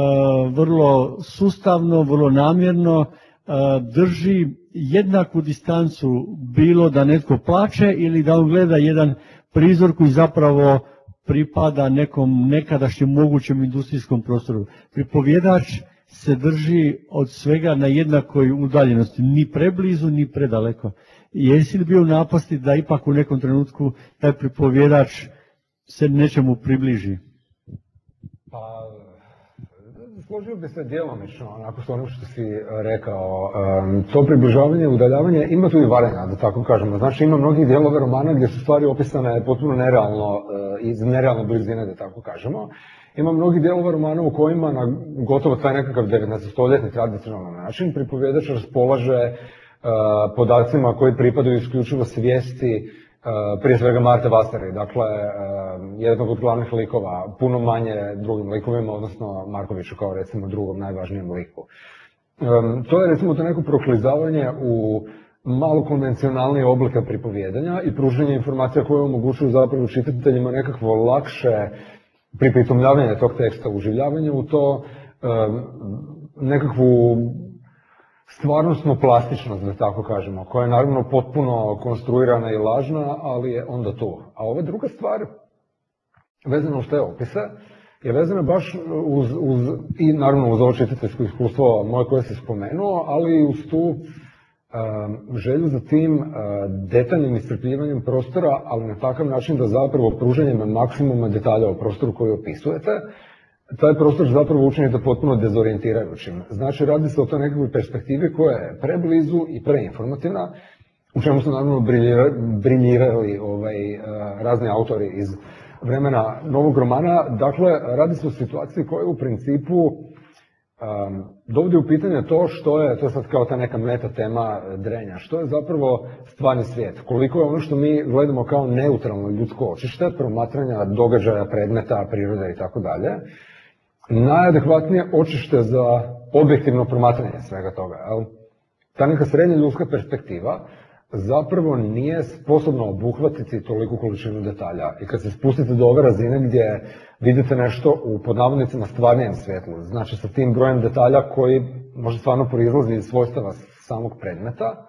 vrlo sustavno, vrlo namjerno, drži jednaku distancu, bilo da netko plače ili da on gleda jedan prizor koji zapravo pripada nekom nekadašnjem mogućem industrijskom prostoru. Pripovjedač se drži od svega na jednakoj udaljenosti, ni preblizu, ni predaleko. Jesi li bio u napasti da ipak u nekom trenutku taj pripovjedač se nečemu približi? Pa, Složio bi se djelomično, onako s onim što si rekao, to približavanje, udaljavanje, ima tu i varenja, da tako kažemo. Znači ima mnogih dijelova romana gdje su stvari opisane potpuno nerealno, iz nerealne blizine, da tako kažemo. Ima mnogih dijelova romana u kojima na gotovo taj nekakav 19-stoljetni tradicionalan način pripovjedač raspolaže podacima koji pripadaju isključivo svijesti, prije svega Marte Vasari, dakle jednog od glavnih likova, puno manje drugim likovima, odnosno Markoviću kao recimo drugom najvažnijem liku. To je recimo to neko proklizavanje u malo konvencionalnije oblike pripovjedanja i pružanje informacija koje omogućuju zapravo čitateljima nekakvo lakše pripitomljavanje tog teksta, uživljavanje u to, nekakvu stvarnostnu plastičnost, da tako kažemo, koja je naravno potpuno konstruirana i lažna, ali je onda tu. A ova druga stvar, vezana uz te opise, je vezana baš i naravno uz ovo čitateljsko iskustvo moje koje se spomenuo, ali i uz tu želju za tim detaljnim iscrpljivanjem prostora, ali na takav način da zapravo pružanjem maksimuma detalja o prostoru koji opisujete, taj prostor zapravo učinite potpuno dezorijentirajućim. Znači, radi se o toj nekakvoj perspektivi koja je preblizu i preinformativna, u čemu su naravno briljirali razni autori iz vremena novog romana. Dakle, radi se o situaciji koja u principu dovodi u pitanje to što je, to je sad kao ta neka meta tema Drenja, što je zapravo stvarni svijet, koliko je ono što mi gledamo kao neutralno ljudsko očište, promatranja događaja, predmeta, prirode i tako dalje, najadekvatnije očište za objektivno promatranje svega toga. Ta neka srednja ljudska perspektiva zapravo nije sposobna obuhvatiti toliku količinu detalja. I kad se spustite do ove razine gdje vidite nešto u pod navodnicima stvarnijem svjetlu, znači sa tim brojem detalja koji možda stvarno proizlazi iz svojstava samog predmeta,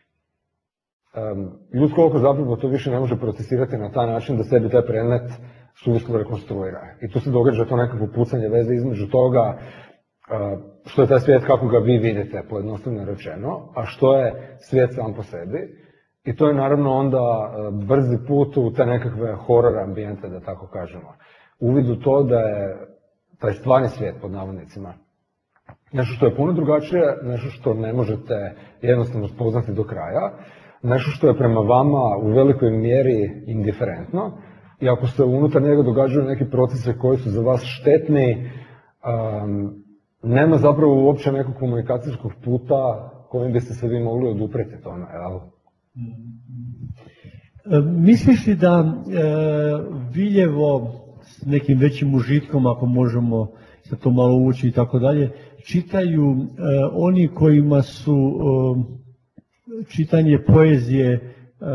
ljudsko oko zapravo to više ne može procesirati na taj način da sebi taj predmet suvislo rekonstruira. I tu se događa to nekako pucanje veze između toga što je taj svijet kako ga vi vidite, pojednostavno rečeno, a što je svijet sam po sebi. I to je naravno onda brzi put u te nekakve horor ambijente, da tako kažemo. Uvid u to da je taj stvarni svijet, pod navodnicima, nešto što je puno drugačije, nešto što ne možete jednostavno spoznati do kraja, nešto što je prema vama u velikoj mjeri indiferentno, i ako se unutar njega događaju neki procese koji su za vas štetni, nema zapravo uopće nekog komunikacijskog puta kojim biste se vi mogli odupreti tome, jel? Misliš li da Viljevo s nekim većim užitkom, ako možemo sa to malo ući i tako dalje, čitaju oni kojima su čitanje poezije,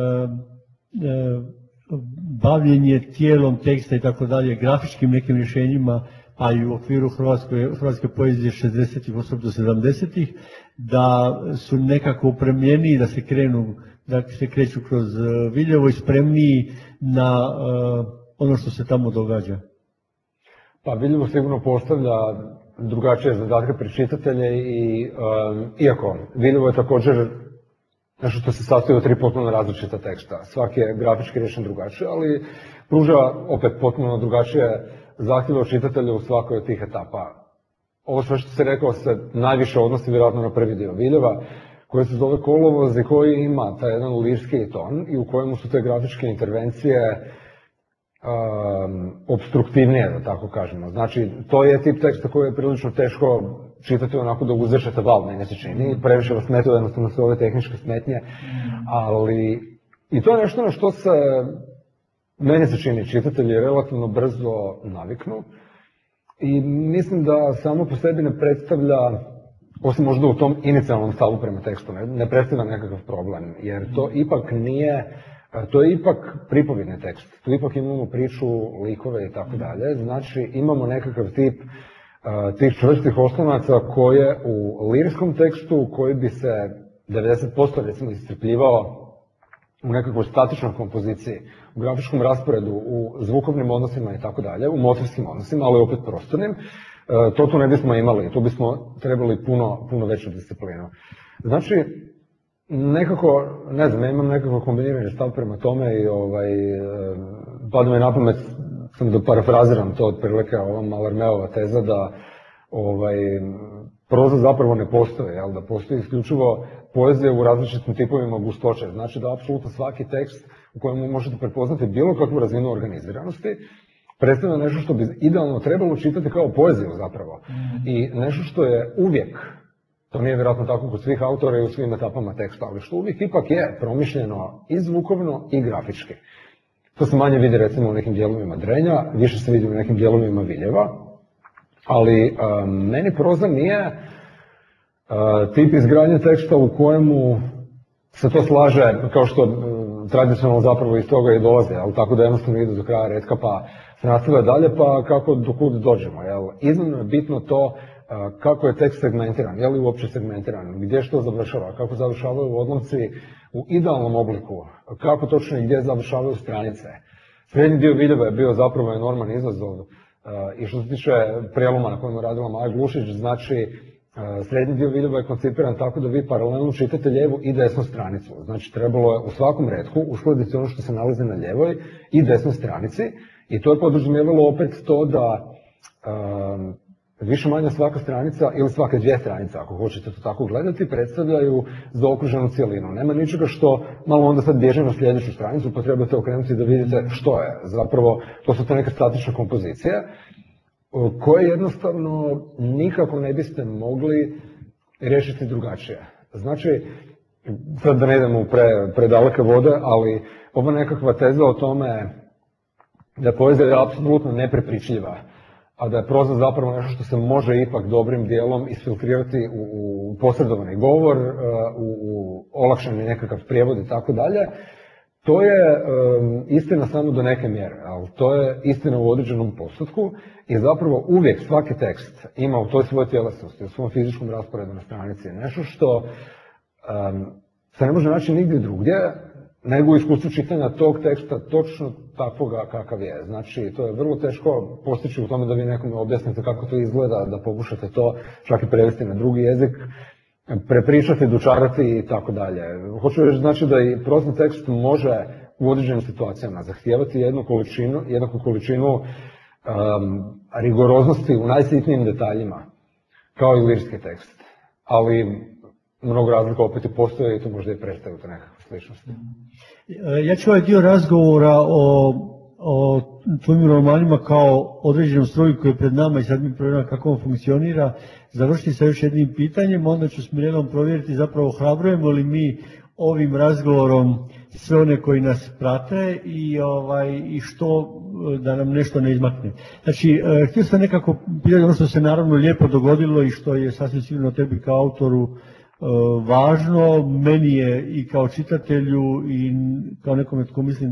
bavljenje tijelom teksta i tako dalje, grafičkim nekim rješenjima, a i u okviru hrvatske poezije 60-ih, osobito 70-ih, da su nekako opremljeniji, da se kreću kroz Viljevo i spremniji na ono što se tamo događa? Pa Viljevo sigurno postavlja drugačije zadatke pred čitatelje i iako Viljevo je također nešto što se sastoji od 3 potpuno različita teksta. Svaki je grafički riješen drugačije, ali pruža opet potpuno drugačije zahtjeve od čitatelja u svakoj od tih etapa. Ovo sve što se rekao se najviše odnosi vjerojatno na prvi dio Viljeva, koji se zove Kolovoz i koji ima taj jedan lirski ton i u kojemu su te grafičke intervencije obstruktivnije, da tako kažemo. Znači, to je tip teksta koji je prilično teško čitati onako da uzvršete val, meni se čini. Previše vas smetaju, jednostavno su ove tehničke smetnje, ali i to je nešto na što se, meni se čini, čitatelji relativno brzo naviknu i mislim da samo po sebi ne predstavlja, osim možda u tom inicijalnom stavu prema tekstu, ne predstavlja nekakav problem, jer to ipak nije, to je ipak pripovedni tekst, tu ipak imamo priču, likove i tako dalje, znači imamo nekakav tip tih čvrstih oslonaca koje u lirskom tekstu, koji bi se 90% recimo iscrpljivao u nekakvoj statičnoj kompoziciji, u grafičkom rasporedu, u zvukovnim odnosima i tako dalje, u motorskim odnosima, ali opet prostornim, to tu ne bismo imali, tu bismo trebali puno veću disciplinu. Znači, nekako, ne znam, ja imam nekako kombinirani stav prema tome i pada mi na pamet, sam da parafraziram to otprilike, ova Malarmeova teza da proza zapravo ne postoji, da postoji isključivo poezija u različitim tipovima gustoće. Znači da apsolutno svaki tekst u kojemu možete prepoznati bilo kakvu razinu organiziranosti predstavlja nešto što bi idealno trebalo čitati kao poeziju zapravo. I nešto što je uvijek, to nije vjerojatno tako kod svih autora i u svim etapama teksta, ali što uvijek ipak je promišljeno i zvukovno i grafički. To se manje vidi recimo u nekim dijelovima Drenja, više se vidi u nekim dijelovima Viljeva, ali meni proza nije tip izgradnje teksta u kojemu se to slaže kao što tradicionalno zapravo iz toga i dolaze, ali tako da jednostavno ide do kraja retka pa se nastavlja dalje pa kako do kud dođemo. Iznimno je bitno to kako je tekst segmentiran, je li uopće segmentiran, gdje što završava, kako završavaju odlomci u idealnom obliku, kako točno i gdje završavaju stranice. Srednji dio Viljeva je bio zapravo enorman izazov i što se tiče prijeloma na kojem je radila Maja Glušić, znači srednji dio Viljeva je koncipiran tako da vi paralelno čitate lijevu i desnu stranicu. Znači trebalo je u svakom retku uskladiti ono što se nalazi na lijevoj i desnoj stranici i to je podrazumijevalo opet to da više manje svaka stranica ili svake dvije stranice, ako hoćete to tako gledati, predstavljaju zaokruženu cjelinu. Nema ničega što malo onda sad bježe na sljedeću stranicu, pa trebate okrenuti da vidite što je. Zapravo, to su te neke statične kompozicije, koje jednostavno nikako ne biste mogli riješiti drugačije. Znači, sad da ne idemo u predaleke vode, ali ova nekakva teza o tome da je poezija apsolutno neprepričljiva, a da je proza zapravo nešto što se može ipak dobrim dijelom isfiltrirati u posredovani govor, u olakšani nekakav prijevod i tako dalje, to je istina samo do neke mjere, ali to je istina u određenom postotku i zapravo uvijek svaki tekst ima u toj svojoj tjelesnosti, u svom fizičkom rasporedu na stranici nešto što se ne može naći nigdje drugdje, nego u iskustvu čitanja tog teksta točno takvoga kakav je. Znači, to je vrlo teško postići u tome da vi nekome objasnite kako to izgleda, da pokušate to čak i prevesti na drugi jezik, prepričati, dočarati i tako dalje. Hoću reći znači da i prozni tekst može u određenim situacijama zahtijevati jednaku količinu rigoroznosti u najsitnijim detaljima, kao i lirski tekst. Ali mnogo razlika opet i postoje i to možda i predstavljaju te nekakve sličnosti. Ja ću ovaj dio razgovora o tvojim romanima kao određenom stroju koji je pred nama i sad mi provjeramo kako on funkcionira, završiti sa još jednim pitanjem, onda ću s Mirenom provjeriti zapravo hrabrujemo li mi ovim razgovorom sve one koji nas prate i što da nam nešto ne izmakne. Znači, htio sam nekako pitati ono što se naravno lijepo dogodilo i što je sasvim sigurno tebi kao autoru važno, meni je i kao čitatelju i kao nekome tko mislim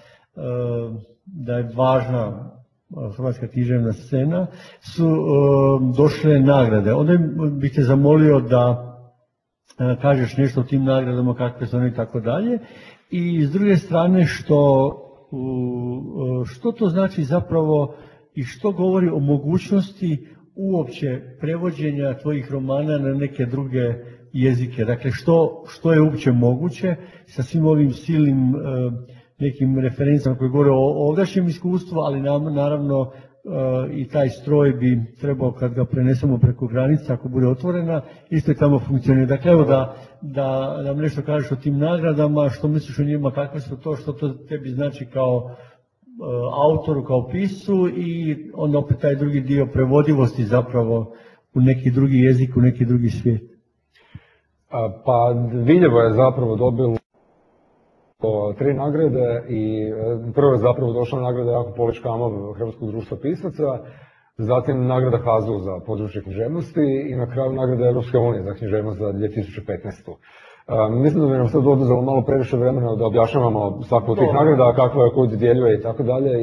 da je važna hrvatska književna scena, su došle nagrade. Onda bih te zamolio da kažeš nešto o tim nagradama, kakve su one i tako dalje. I s druge strane, što to znači zapravo i što govori o mogućnosti uopće prevođenja tvojih romana na neke druge jezike. Dakle, što je uopće moguće sa svim ovim silnim nekim referencama koje govore o ovdašnjem iskustvu, ali naravno i taj stroj bi trebao kad ga prenesemo preko granica, ako bude otvorena, isto je tamo funkcionira. Dakle, evo da nam nešto kažeš o tim nagradama, što misliš o njima, kakve su to, što to tebi znači kao autoru, kao piscu i onda opet taj drugi dio prevodivosti zapravo u neki drugi jezik, u neki drugi svijet. Pa Viljevo je zapravo dobilo 3 nagrade i prvo je zapravo došla nagrada Jako Polić Kamov Hrvatskog društva pisaca, zatim nagrada HAZU za područje književnosti i na kraju nagrada Europske unije za književnost za 2015. Mislim da bi nam sad oduzelo malo previše vremena da objašnjavamo svaku od tih nagrada, kakva je ko dodjeljuje i tako dalje.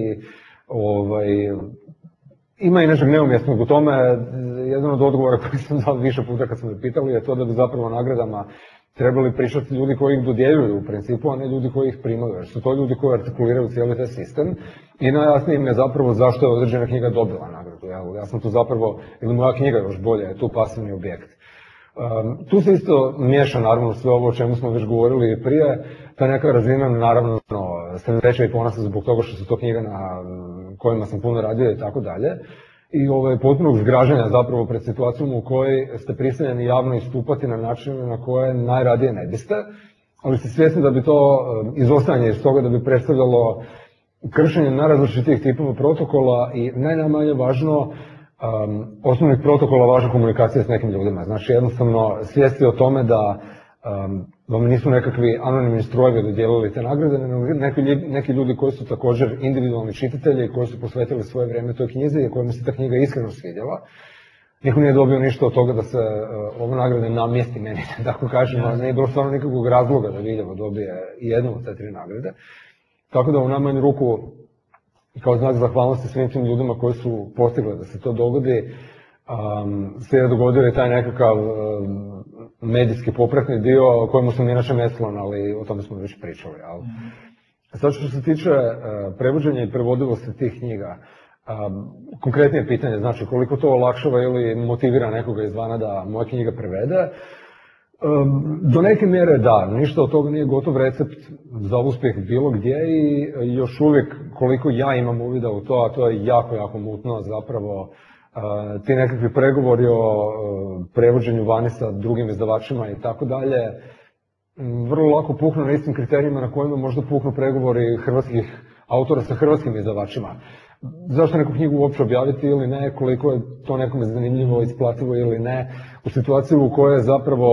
Ima i nečeg neumjesnog u tome. Jedan od odgovora koji sam dao više puta kad sam me pitali je to da bi zapravo nagradama trebali pričati ljudi koji ih dodjeljuju u principu, a ne ljudi koji ih primaju, jer su to ljudi koji artikuliraju cijeli taj sistem i najjasnije im je zapravo zašto je određena knjiga dobila nagradu. Ja sam tu zapravo, ili moja knjiga još bolje, je tu pasivni objekt. Tu se isto miješa naravno sve ovo o čemu smo već govorili prije, ta neka razina naravno sreće i ponosa zbog toga što su to knjige na kojima sam puno radio i tako dalje. i potpunog zgražanja zapravo pred situacijom u kojoj ste prisiljeni javno istupati na način na koje najradije ne biste, ali ste svjesni da bi to izostajanje iz toga da bi predstavljalo kršenje najrazličitijih tipova protokola i najmanje važno osnovnih protokola važne komunikacije s nekim ljudima. Znači jednostavno svijesti o tome da vam nisu nekakvi anonimni strojevi dodijelili te nagrade, nego neki ljudi koji su također individualni čitatelji i koji su posvetili svoje vrijeme toj knjizi i kojima se ta knjiga iskreno svidjela. Niko nije dobio ništa od toga da se ove nagrade namjesti meni, tako kažem, ali nije bilo stvarno nikakvog razloga da Viljevo dobije i jednu od te 3 nagrade. Tako da u najmanju ruku, kao znak zahvalnosti svim tim ljudima koji su postigli da se to dogodi, se je dogodio i taj nekakav medijski popratni dio o kojemu sam inače nesklon, ali o tome smo već pričali. Sad što se tiče prevođenja i prevodivosti tih knjiga, konkretnije pitanje, znači koliko to olakšava ili motivira nekoga izvana da moja knjiga prevede, do neke mjere da, ništa od toga nije gotov recept za uspjeh bilo gdje i još uvijek koliko ja imam uvida u to, a to je jako, jako mutno zapravo, ti nekakvi pregovori o prevođenju vani sa drugim izdavačima i tako dalje, vrlo lako puknu na istim kriterijima na kojima možda puknu pregovori hrvatskih autora sa hrvatskim izdavačima. Zašto neku knjigu uopće objaviti ili ne, koliko je to nekome zanimljivo, isplativo ili ne, u situaciji u kojoj je zapravo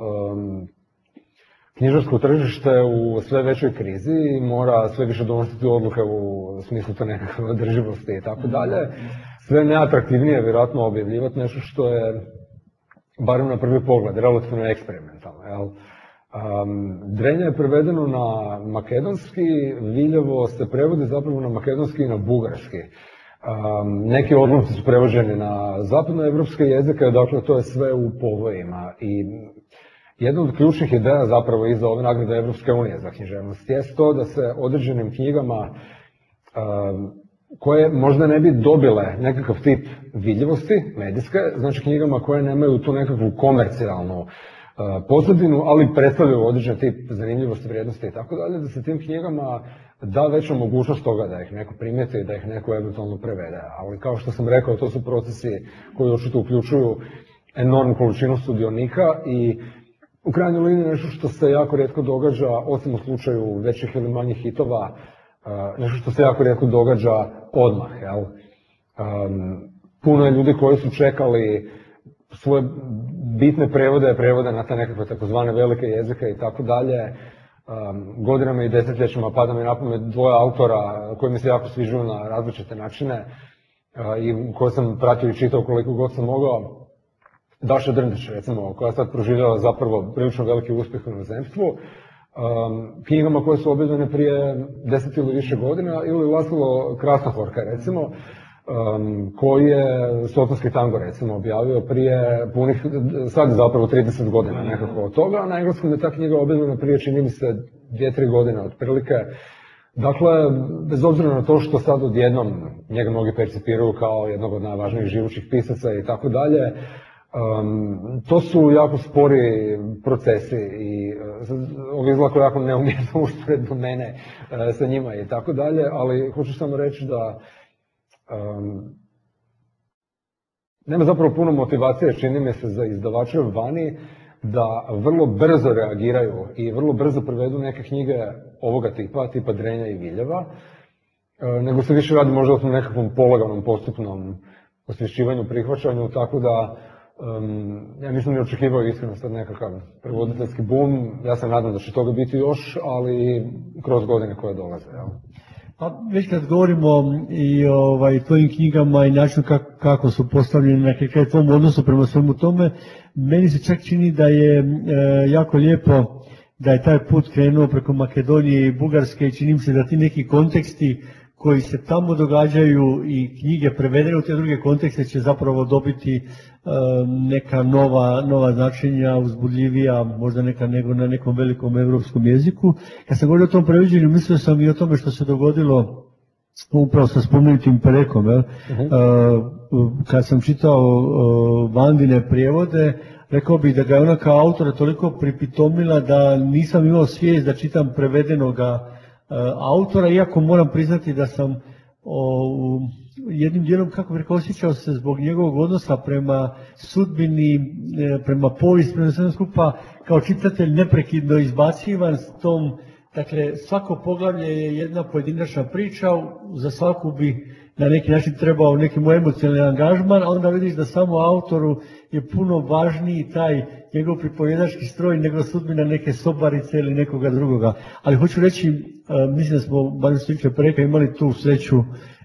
knjižarsko tržište u sve većoj krizi i mora sve više donositi odluke u smislu te nekakve održivosti i tako dalje. Sve neatraktivnije vjerojatno objavljivati nešto što je, barem na prvi pogled, relativno eksperimentalno. Drenja je prevedeno na makedonski, Viljevo se prevodi zapravo na makedonski i na bugarski. Neki odlomci su prevođeni na zapadnoevropske jezike, dakle to je sve u povojima. I jedna od ključnih ideja zapravo iza ove nagrade Evropske unije za književnost je to da se određenim knjigama koje možda ne bi dobile nekakav tip vidljivosti medijske, znači knjigama koje nemaju tu nekakvu komercijalnu pozadinu, ali predstavljaju određen tip zanimljivosti, vrijednosti i tako dalje, da se tim knjigama da veća mogućnost toga da ih neko primijeti i da ih neko eventualno prevede. Ali kao što sam rekao, to su procesi koji očito uključuju enormnu količinu sudionika i u krajnjoj liniji nešto što se jako rijetko događa, osim u slučaju većih ili manjih hitova, nešto što se jako rijetko događa odmah. Puno je ljudi koji su čekali svoje bitne prevode na te nekakve takozvane velike jezike i tako dalje. Godinama i desetljećima pada mi na pamet 2 autora koji mi se jako sviđaju na različite načine i koje sam pratio i čitao koliko god sam mogao. Daša Drndić, recimo, koja sad proživjela zapravo prilično veliki uspjeh u inozemstvu, knjigama koje su objavljene prije 10 ili više godina, ili Laszlo Krasnohorka, recimo, koji je Sotonski tango, recimo, objavio prije punih, sad je zapravo 30 godina nekako od toga, a na engleskom je ta knjiga objavljena prije, čini mi se, 2-3 godine otprilike. Dakle, bez obzira na to što sad odjednom njega mnogi percipiraju kao jednog od najvažnijih živućih pisaca i tako dalje, to su jako spori procesi i ovo izgleda jako neumjetno usporedno mene sa njima i tako dalje, ali hoću samo reći da nema zapravo puno motivacije, čini mi se, za izdavače vani da vrlo brzo reagiraju i vrlo brzo prevedu neke knjige ovoga tipa Drenja i Viljeva, nego se više radi možda o tom nekakvom polaganom, postupnom osvješćivanju, prihvaćanju, tako da ja nisam ni očekivao iskreno sad nekakav prevoditeljski boom, ja se nadam da će toga biti još, ali kroz godine koje dolaze. Pa već kad govorimo i o tvojim knjigama i načinu kako su postavljeni na kraj tvom odnosu prema svemu tome, meni se čak čini da je jako lijepo da je taj put krenuo preko Makedonije i Bugarske i čini mi se da ti neki konteksti koji se tamo događaju i knjige prevedene u te druge kontekste će zapravo dobiti neka nova značenja, uzbudljivija, možda neka nego na nekom velikom evropskom jeziku. Kad sam govorio o tom prevođenju, mislio sam i o tome što se dogodilo upravo sa spomenutim Perekom. Kad sam čitao Vandine prijevode, rekao bih da ga je ona kao autora toliko pripitomila da nisam imao svijest da čitam prevedenoga autora, iako moram priznati da sam jednim dijelom, kako bih rekao, osjećao se zbog njegovog odnosa prema sudbini, prema povijesti, prema svemu skupa, kao čitatelj neprekidno izbacivan s tom. Dakle, svako poglavlje je jedna pojedinačna priča, za svaku bi na neki način trebao neki moj emocionalni angažman, a onda vidiš da samo autoru je puno važniji taj njegov pripovjedački stroj nego sudbina neke sobarice ili nekoga drugoga. Ali hoću reći, mislim da smo, barem što tiče Preka, imali tu sreću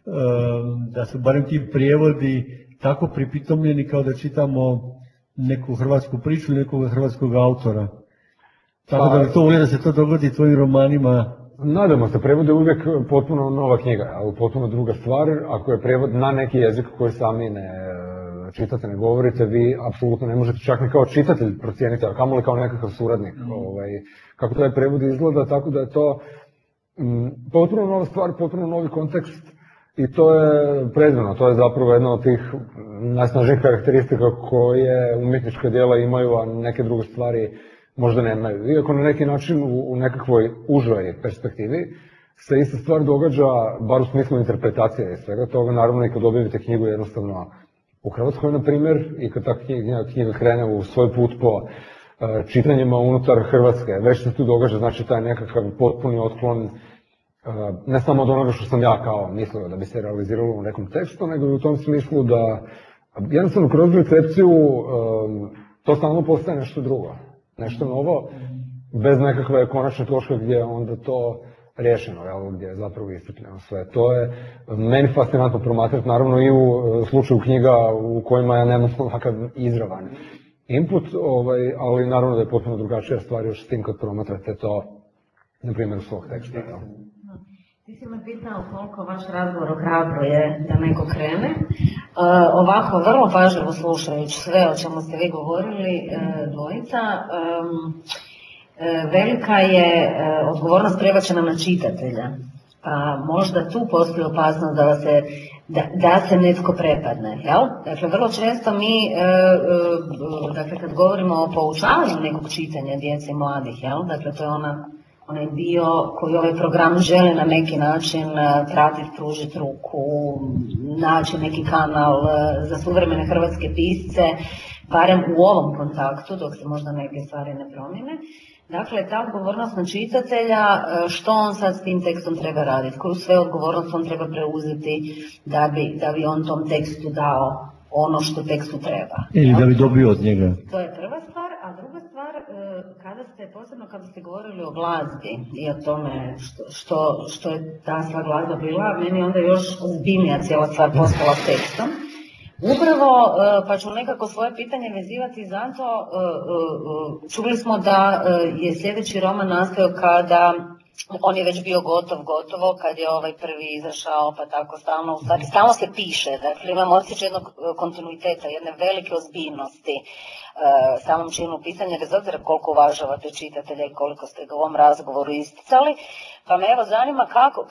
da su barem ti prijevodi tako pripitomljeni kao da čitamo neku hrvatsku priču ili nekog hrvatskog autora. Tako da bi to volio da se to dogodi tvojim romanima. Nadamo se, prevod je uvijek potpuno nova knjiga, ali potpuno druga stvar. Ako je prevod na neki jezik koji sami ne čitate, ne govorite, vi apsolutno ne možete čak ni kao čitatelj procijeniti, a kamoli kao nekakav suradnik, kako taj prevod izgleda, tako da je to potpuno nova stvar, potpuno novi kontekst i to je predivno, to je zapravo jedna od tih najsnažnijih karakteristika koje umjetnička djela imaju, a neke druge stvari možda nemaju. Iako na neki način u nekakvoj užoj perspektivi se ista stvar događa, bar u smislu interpretacije i svega toga, naravno i kad objavite knjigu jednostavno u Hrvatskoj, na primjer, i kad ta knjiga krene u svoj put po čitanjima unutar Hrvatske, već se tu događa, znači taj nekakav potpuni otklon, ne samo od onoga što sam ja kao mislio da bi se realiziralo u nekom tekstu, nego i u tom smislu da jednostavno kroz recepciju to stalno postaje nešto drugo. Nešto novo, bez nekakve konačne točke gdje je onda to riješeno, gdje je zapravo iscrpljeno sve. To je meni fascinantno promatrati, naravno i u slučaju knjiga u kojima ja nemam ovakav izravan input, ali naravno da je potpuno drugačija stvar još s tim kad promatrate to, na primjer, svog teksta. Ti si me pitao koliko vaš razgovor ohrabruje da neko krene. Ovako, vrlo pažljivo slušajući sve o čemu ste vi govorili, dvojica, velika je odgovornost prebačena na čitatelja. Možda tu postoji opasnost da se netko prepadne. Jel? Dakle, vrlo često mi, dakle, kad govorimo o poučavanju nekog čitanja djece i mladih, jel? Dakle, to je onaj dio koji ovaj program želi na neki način pratiti, pružiti ruku, naći neki kanal za suvremene hrvatske pisce, barem u ovom kontaktu, dok se možda neke stvari ne promijene. Dakle, ta odgovornost na čitatelja, što on sad s tim tekstom treba raditi, koju sve odgovornost on treba preuzeti da bi on tom tekstu dao ono što tekstu treba. Ili da bi dobio od njega. To je prva stvar, a druga stvar, posebno kada ste govorili o glazbi i o tome što je ta sva glazba bila, meni onda još ozbiljnija cijela stvar postala s tekstom. Upravo, pa ću nekako svoje pitanje vezivati zato, čuli smo da je sljedeći roman nastao kada on je već bio gotovo, kad je ovaj prvi izašao, pa tako stalno se piše, dakle imam osjećaj jednog kontinuiteta, jedne velike ozbiljnosti samom činu pisanja, bez obzira koliko uvažavate čitatelja i koliko ste ga u ovom razgovoru isticali, pa me evo zanima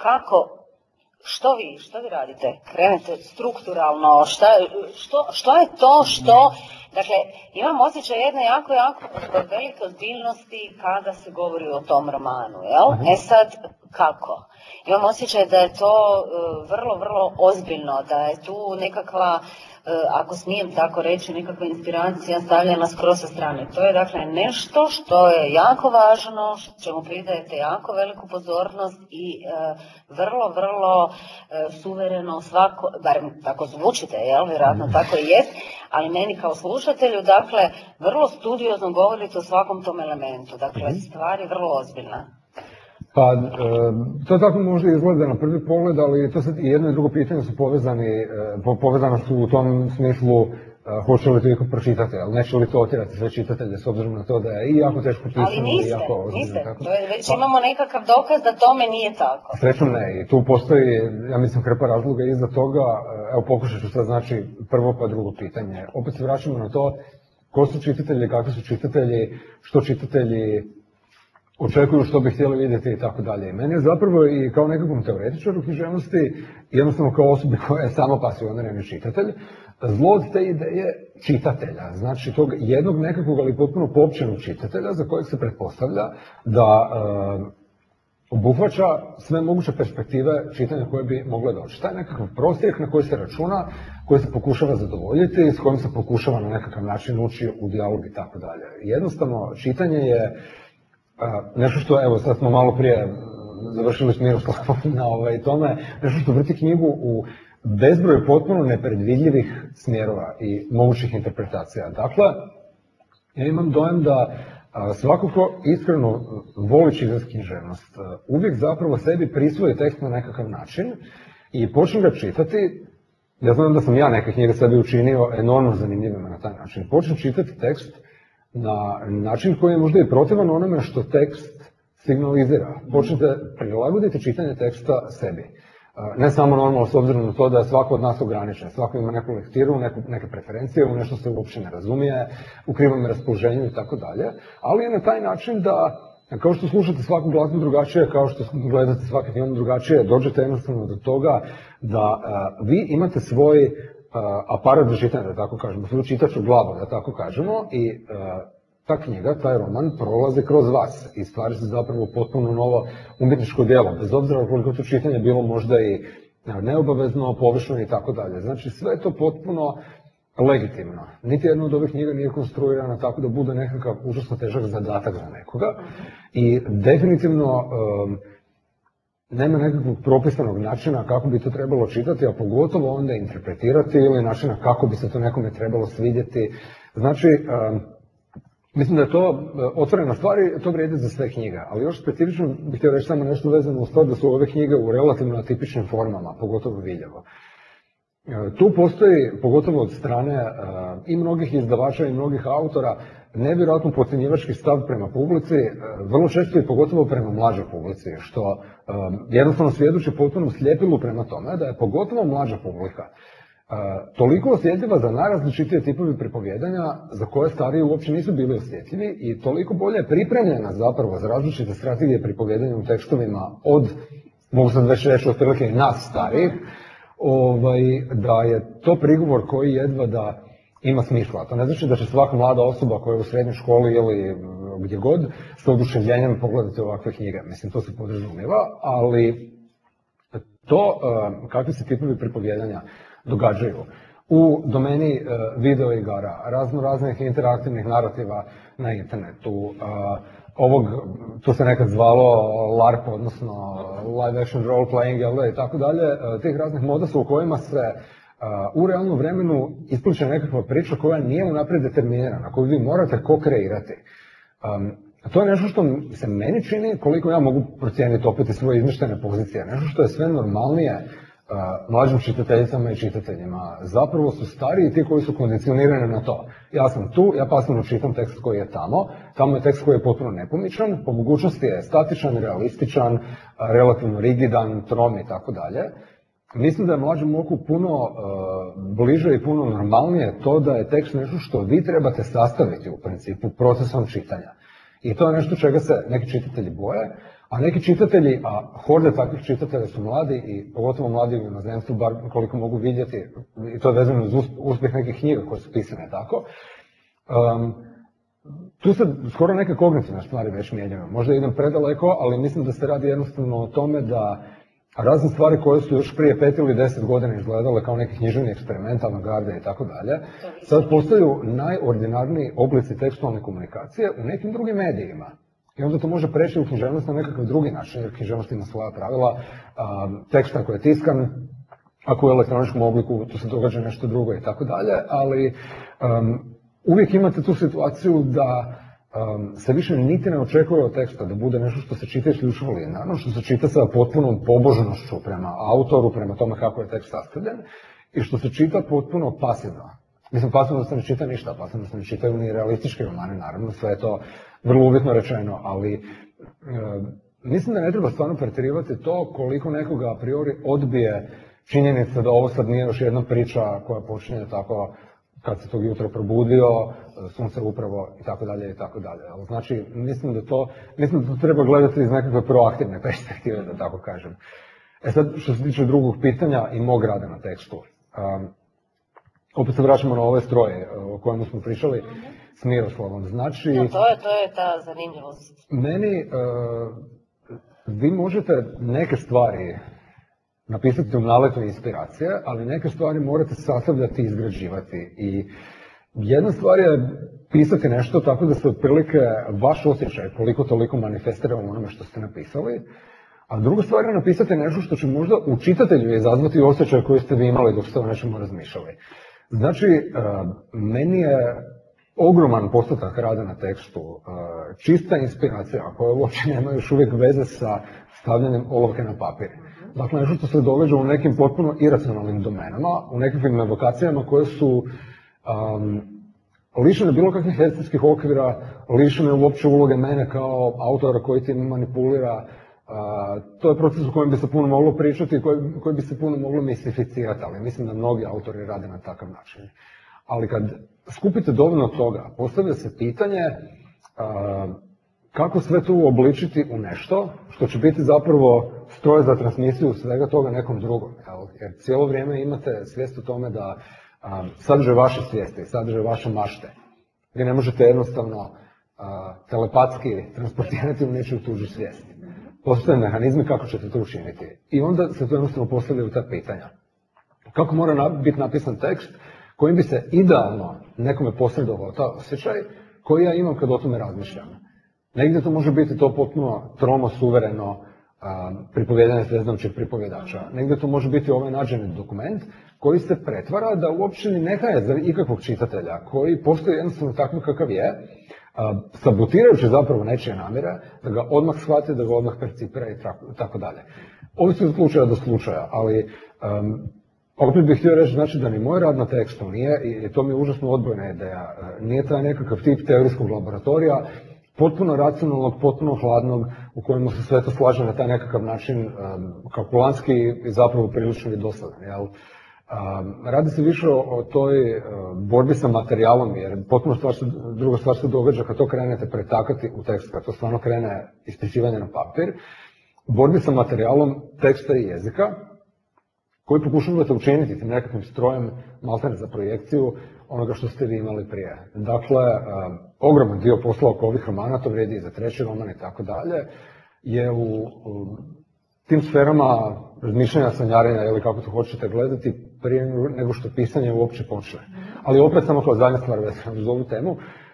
što vi radite? Krenete strukturalno, što je to što, dakle, imam osjećaj jedne jako velike ozbiljnosti kada se govori o tom romanu, jel? E sad, kako? Imam osjećaj da je to vrlo ozbiljno, da je tu nekakva, ako smijem tako reći, nekakva inspiracija stavljena skroz sa strane. To je dakle nešto što je jako važno, čemu pridajete jako veliku pozornost i vrlo suvereno svako, barem tako zvučite, jel, vjerojatno tako i jest, ali meni kao slušatelju, dakle, vrlo studiozno govorite o svakom tom elementu, dakle, stvar je vrlo ozbiljna. Pa, to tako možda izgleda na prvi pogled, ali to sad i jedno i drugo pitanje su povezana su u tom smislu hoće li to iko pročitati, ali neće li to otjerati sve čitatelje s obzirom na to da je i jako teško pisano. Ali niste, već imamo nekakav dokaz da tome nije tako. Srećom ne, i tu postoji, ja mislim, hrpa razloga iza toga. Evo, pokušat ću sad, znači, prvo pa drugo pitanje. Opet se vraćamo na to ko su čitatelji, kakvi su čitatelji, što čitatelji očekuju, što bi htjeli vidjeti i tako dalje. Meni je zapravo i kao nekakvom teoretičaru književnosti, jednostavno kao osobi koja je samo pasionirani čitatelj, zlo od te ideje čitatelja, znači tog jednog nekakvog ali potpuno poopćenog čitatelja za kojeg se pretpostavlja da obuhvaća sve moguće perspektive čitanja koje bi mogle doći. Taj nekakav prosjek na koji se računa, koji se pokušava zadovoljiti i s kojim se pokušava na nekakav način ući u dijalog i tako dalje. Jednostavno, čitanje je nešto što, evo sad smo malo prije završili s Miroslavom na tome, nešto što vrti knjigu u bezbroj potpuno nepredvidljivih smjerova i mogućih interpretacija. Dakle, ja imam dojam da svako ko iskreno voli čitati književnost, uvijek zapravo sebi prisvoji tekst na nekakav način i počne ga čitati. Ja znam da sam ja neke knjige sebi učinio enormno zanimljivima na taj način. Počnem čitati tekst na način koji je možda i protivan onome što tekst signalizira. Počnete prilagoditi čitanje teksta sebi. Ne samo normalno s obzirom na to da je svako od nas ograničen. Svako ima neku lektiru, neke preferencije, u nešto se uopće ne razumije, u krivom raspoloženju i tako dalje. Ali je na taj način da, kao što slušate svaku glazbu drugačije, kao što gledate svaki film drugačije, dođete jednostavno do toga da vi imate svoj aparat za čitanje, da tako kažemo, svoju čitaču glavu, da tako kažemo, i ta knjiga, taj roman prolazi kroz vas i stvari se zapravo potpuno novo umjetničko djelo, bez obzira koliko to čitanje bilo možda i neobavezno, površno i tako dalje. Znači sve je to potpuno legitimno. Niti jedna od ovih knjiga nije konstruirana tako da bude nekakav užasno težak zadatak za nekoga i definitivno nema nekakvog propisanog načina kako bi to trebalo čitati, a pogotovo onda interpretirati ili načina kako bi se to nekome trebalo svidjeti. Znači, mislim da je to otvorena stvar i to vrijedi za sve knjige, ali još specifično bih htio reći samo nešto vezano uz to da su ove knjige u relativno atipičnim formama, pogotovo Viljevo. Tu postoji, pogotovo od strane i mnogih izdavača i mnogih autora, nevjerojatno podcjenjivački stav prema publici, vrlo često i pogotovo prema mlađoj publici, što jednostavno svjedoči potpuno slijepilu prema tome da je pogotovo mlađa publika toliko osjetljiva za najrazličitije tipove pripovjedanja za koje stariji uopće nisu bili osjetljivi i toliko bolje pripremljena zapravo za različite strategije pripovjedanja u tekstovima od, mogu sad već reći, otprilike nas starijih, da je to prigovor koji jedva da ima smisla. To ne znači da će svaka mlada osoba koja je u srednjoj školi ili gdje god s oduševljenjem pogledati ovakve knjige. Mislim, to se podrazumijeva, ali to kakvi se tipovi pripovjedanja događaju u domeni video igara, raznih interaktivnih narativa na internetu, to se nekad zvalo LARP, odnosno live action role playing, i tako dalje, tih raznih moda su u kojima se u realnom vremenu ispliče nekakva priča koja nije unaprijed determinirana, koju vi morate ko-kreirati. To je nešto što se meni čini, koliko ja mogu procijeniti opet iz svoje izmišljene pozicije, nešto što je sve normalnije mlađim čitateljicama i čitateljima. Zapravo su stariji ti koji su kondicionirani na to. Ja sam tu, ja pasivno čitam tekst koji je tamo je tekst koji je potpuno nepomičan, po mogućnosti je statičan, realističan, relativno rigidan, trom i tako dalje. Mislim da je mlađem oku puno bliže i puno normalnije to da je tekst nešto što vi trebate sastaviti u principu procesom čitanja. I to je nešto čega se neki čitatelji boje, a neki čitatelji, a horde takvih čitatelja su mladi i pogotovo mladi u inozemstvu, bar koliko mogu vidjeti, i to je vezano uz uspjeh nekih knjiga koje su pisane tako. Tu se skoro neke kognitivne stvari već mijenjaju. Možda idem predaleko, ali mislim da se radi jednostavno o tome da razne stvari koje su još prije 5 ili 10 godina izgledale kao neki književni eksperiment, avangarde i tako dalje, sad postaju najordinarniji oblici tekstualne komunikacije u nekim drugim medijima. I onda to može preći u književnost na nekakav drugi način, jer književnost ima svoja pravila. Tekst ako je tiskan, ako je u elektroničkom obliku, tu se događa nešto drugo i tako dalje, ali uvijek imate tu situaciju da se više niti ne očekuje od teksta da bude nešto što se čita isključivo linearno, što se čita sa potpunom pobožnošću prema autoru, prema tome kako je tekst sastavljen, i što se čita potpuno pasivno. Mislim, pasivno se ne čita ništa, pasivno se ne čitaju ni realistički romani, naravno, sve je to vrlo uvjetno rečeno, ali mislim da ne treba stvarno pretjerivati to koliko nekoga a priori odbije činjenica da ovo sad nije još jedna priča koja počinje tako kad se tog jutra probudio, sunce upravo i tako dalje i tako dalje. Znači, mislim da to treba gledati iz nekakve proaktivne perspektive, da tako kažem. Sad, što se tiče drugog pitanja i mog rada na tekstu. Opet se vraćamo na ove stroje o kojima smo pričali s Miroslavom. Znači, to je ta zanimljivost. Meni vi možete neke stvari napisati u naletu inspiracije, ali neke stvari morate sastavljati i izgrađivati. I jedna stvar je pisati nešto tako da se otprilike vaš osjećaj koliko toliko manifestira u onome što ste napisali, a druga stvar je napisati nešto što će možda u čitatelju izazvati osjećaj koji ste vi imali dok ste o nečemu razmišljali. Znači, meni je ogroman postotak rada na tekstu, čista inspiracija koja uopće nema još uvijek veze sa stavljanjem olovke na papir. Dakle, nešto što se događa u nekim potpuno iracionalnim domenama, u nekakvim evokacijama koje su lišene bilo kakvih estetskih okvira, lišene uopće uloge mene kao autora koji tim manipulira. To je proces u kojem bi se puno moglo pričati i koji bi se puno moglo mistificirati, ali mislim da mnogi autori rade na takav način. Ali kad skupite dovoljno toga, postavlja se pitanje kako sve to uobličiti u nešto što će biti zapravo stroj za transmisiju svega toga nekom drugom. Jer cijelo vrijeme imate svijest o tome da sadrže vaše svijesti, sadrže vaše mašte. Vi ne možete jednostavno telepatski transportirati u nečiju tuđu svijest. Postoje mehanizmi kako ćete to učiniti. I onda se to jednostavno postavljaju ta pitanja. Kako mora biti napisan tekst kojim bi se idealno nekome posredovao ta osjećaj koji ja imam kad o tome razmišljam. Negdje to može biti to potpuno tromo, suvereno pripovjedanje sveznajućeg pripovjedača. Negdje to može biti ovaj nađeni dokument koji se pretvara da uopće ni neka je za ikakvog čitatelja, koji postoji jednostavno takav kakav je, sabotirajući zapravo nečije namjere, da ga odmah shvati, da ga odmah percipira i tako dalje. Ovisi od slučaja do slučaja, ali opet bih htio reći znači, da ni moj rad na tekstu nije, i to mi je užasno odbojna ideja, nije taj nekakav tip teorijskog laboratorija, potpuno racionalnog, potpuno hladnog, u kojemu se sve to slaže na taj nekakav način kalkulantski i zapravo prilično i dosadan. Radi se više o toj borbi sa materijalom, jer potpuno druga stvar se događa kad to krenete pretakati u tekst, kad to stvarno krene ispisivanje na papir. Borbi sa materijalom teksta i jezika, koji pokušavate učiniti tim nekakvim strojem maltene za projekciju onoga što ste vi imali prije. Dakle, ogroman dio posla oko ovih romana, to vrijedi i za treći roman i tako dalje, je u tim sferama razmišljanja, sanjarenja ili kako to hoćete gledati prije nego što pisanje uopće počne. Ali opet samo kao zadnja stvar vezana uz ovu temu,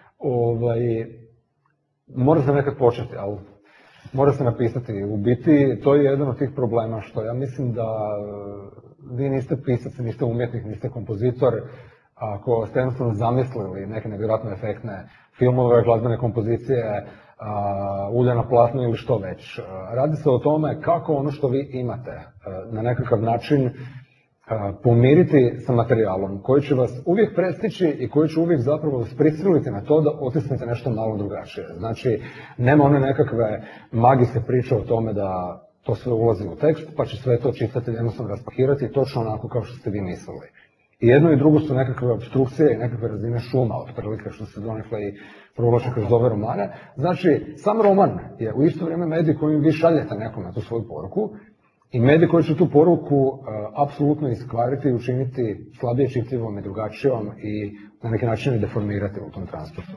mora se nekad početi, ali mora se napisati. U biti to je jedan od tih problema što ja mislim da vi niste pisac, niste umjetnik, niste kompozitor, ako ste jednostavno zamislili neke nevjerojatno efektne filmove, glazbene kompozicije, ulja na platnu ili što već. Radi se o tome kako ono što vi imate na nekakav način pomiriti sa materijalom koji će vas uvijek prestići i koji će uvijek zapravo vas prisiliti na to da otisnete nešto malo drugačije. Znači, nema one nekakve magijske priče o tome da to sve ulazi u tekst, pa će sve to čitatelj jednostavno raspakirati točno onako kao što ste vi mislili. I jedno i drugo su nekakve obstrukcije i nekakve razine šuma, otprilike što se donekle i provlače kroz ove romane. Znači, sam roman je u isto vrijeme medij kojim vi šaljete nekome tu svoju poruku i medij koji će tu poruku apsolutno iskvariti i učiniti slabije čitljivom i drugačijom i na neki način i deformirati u tom transportu.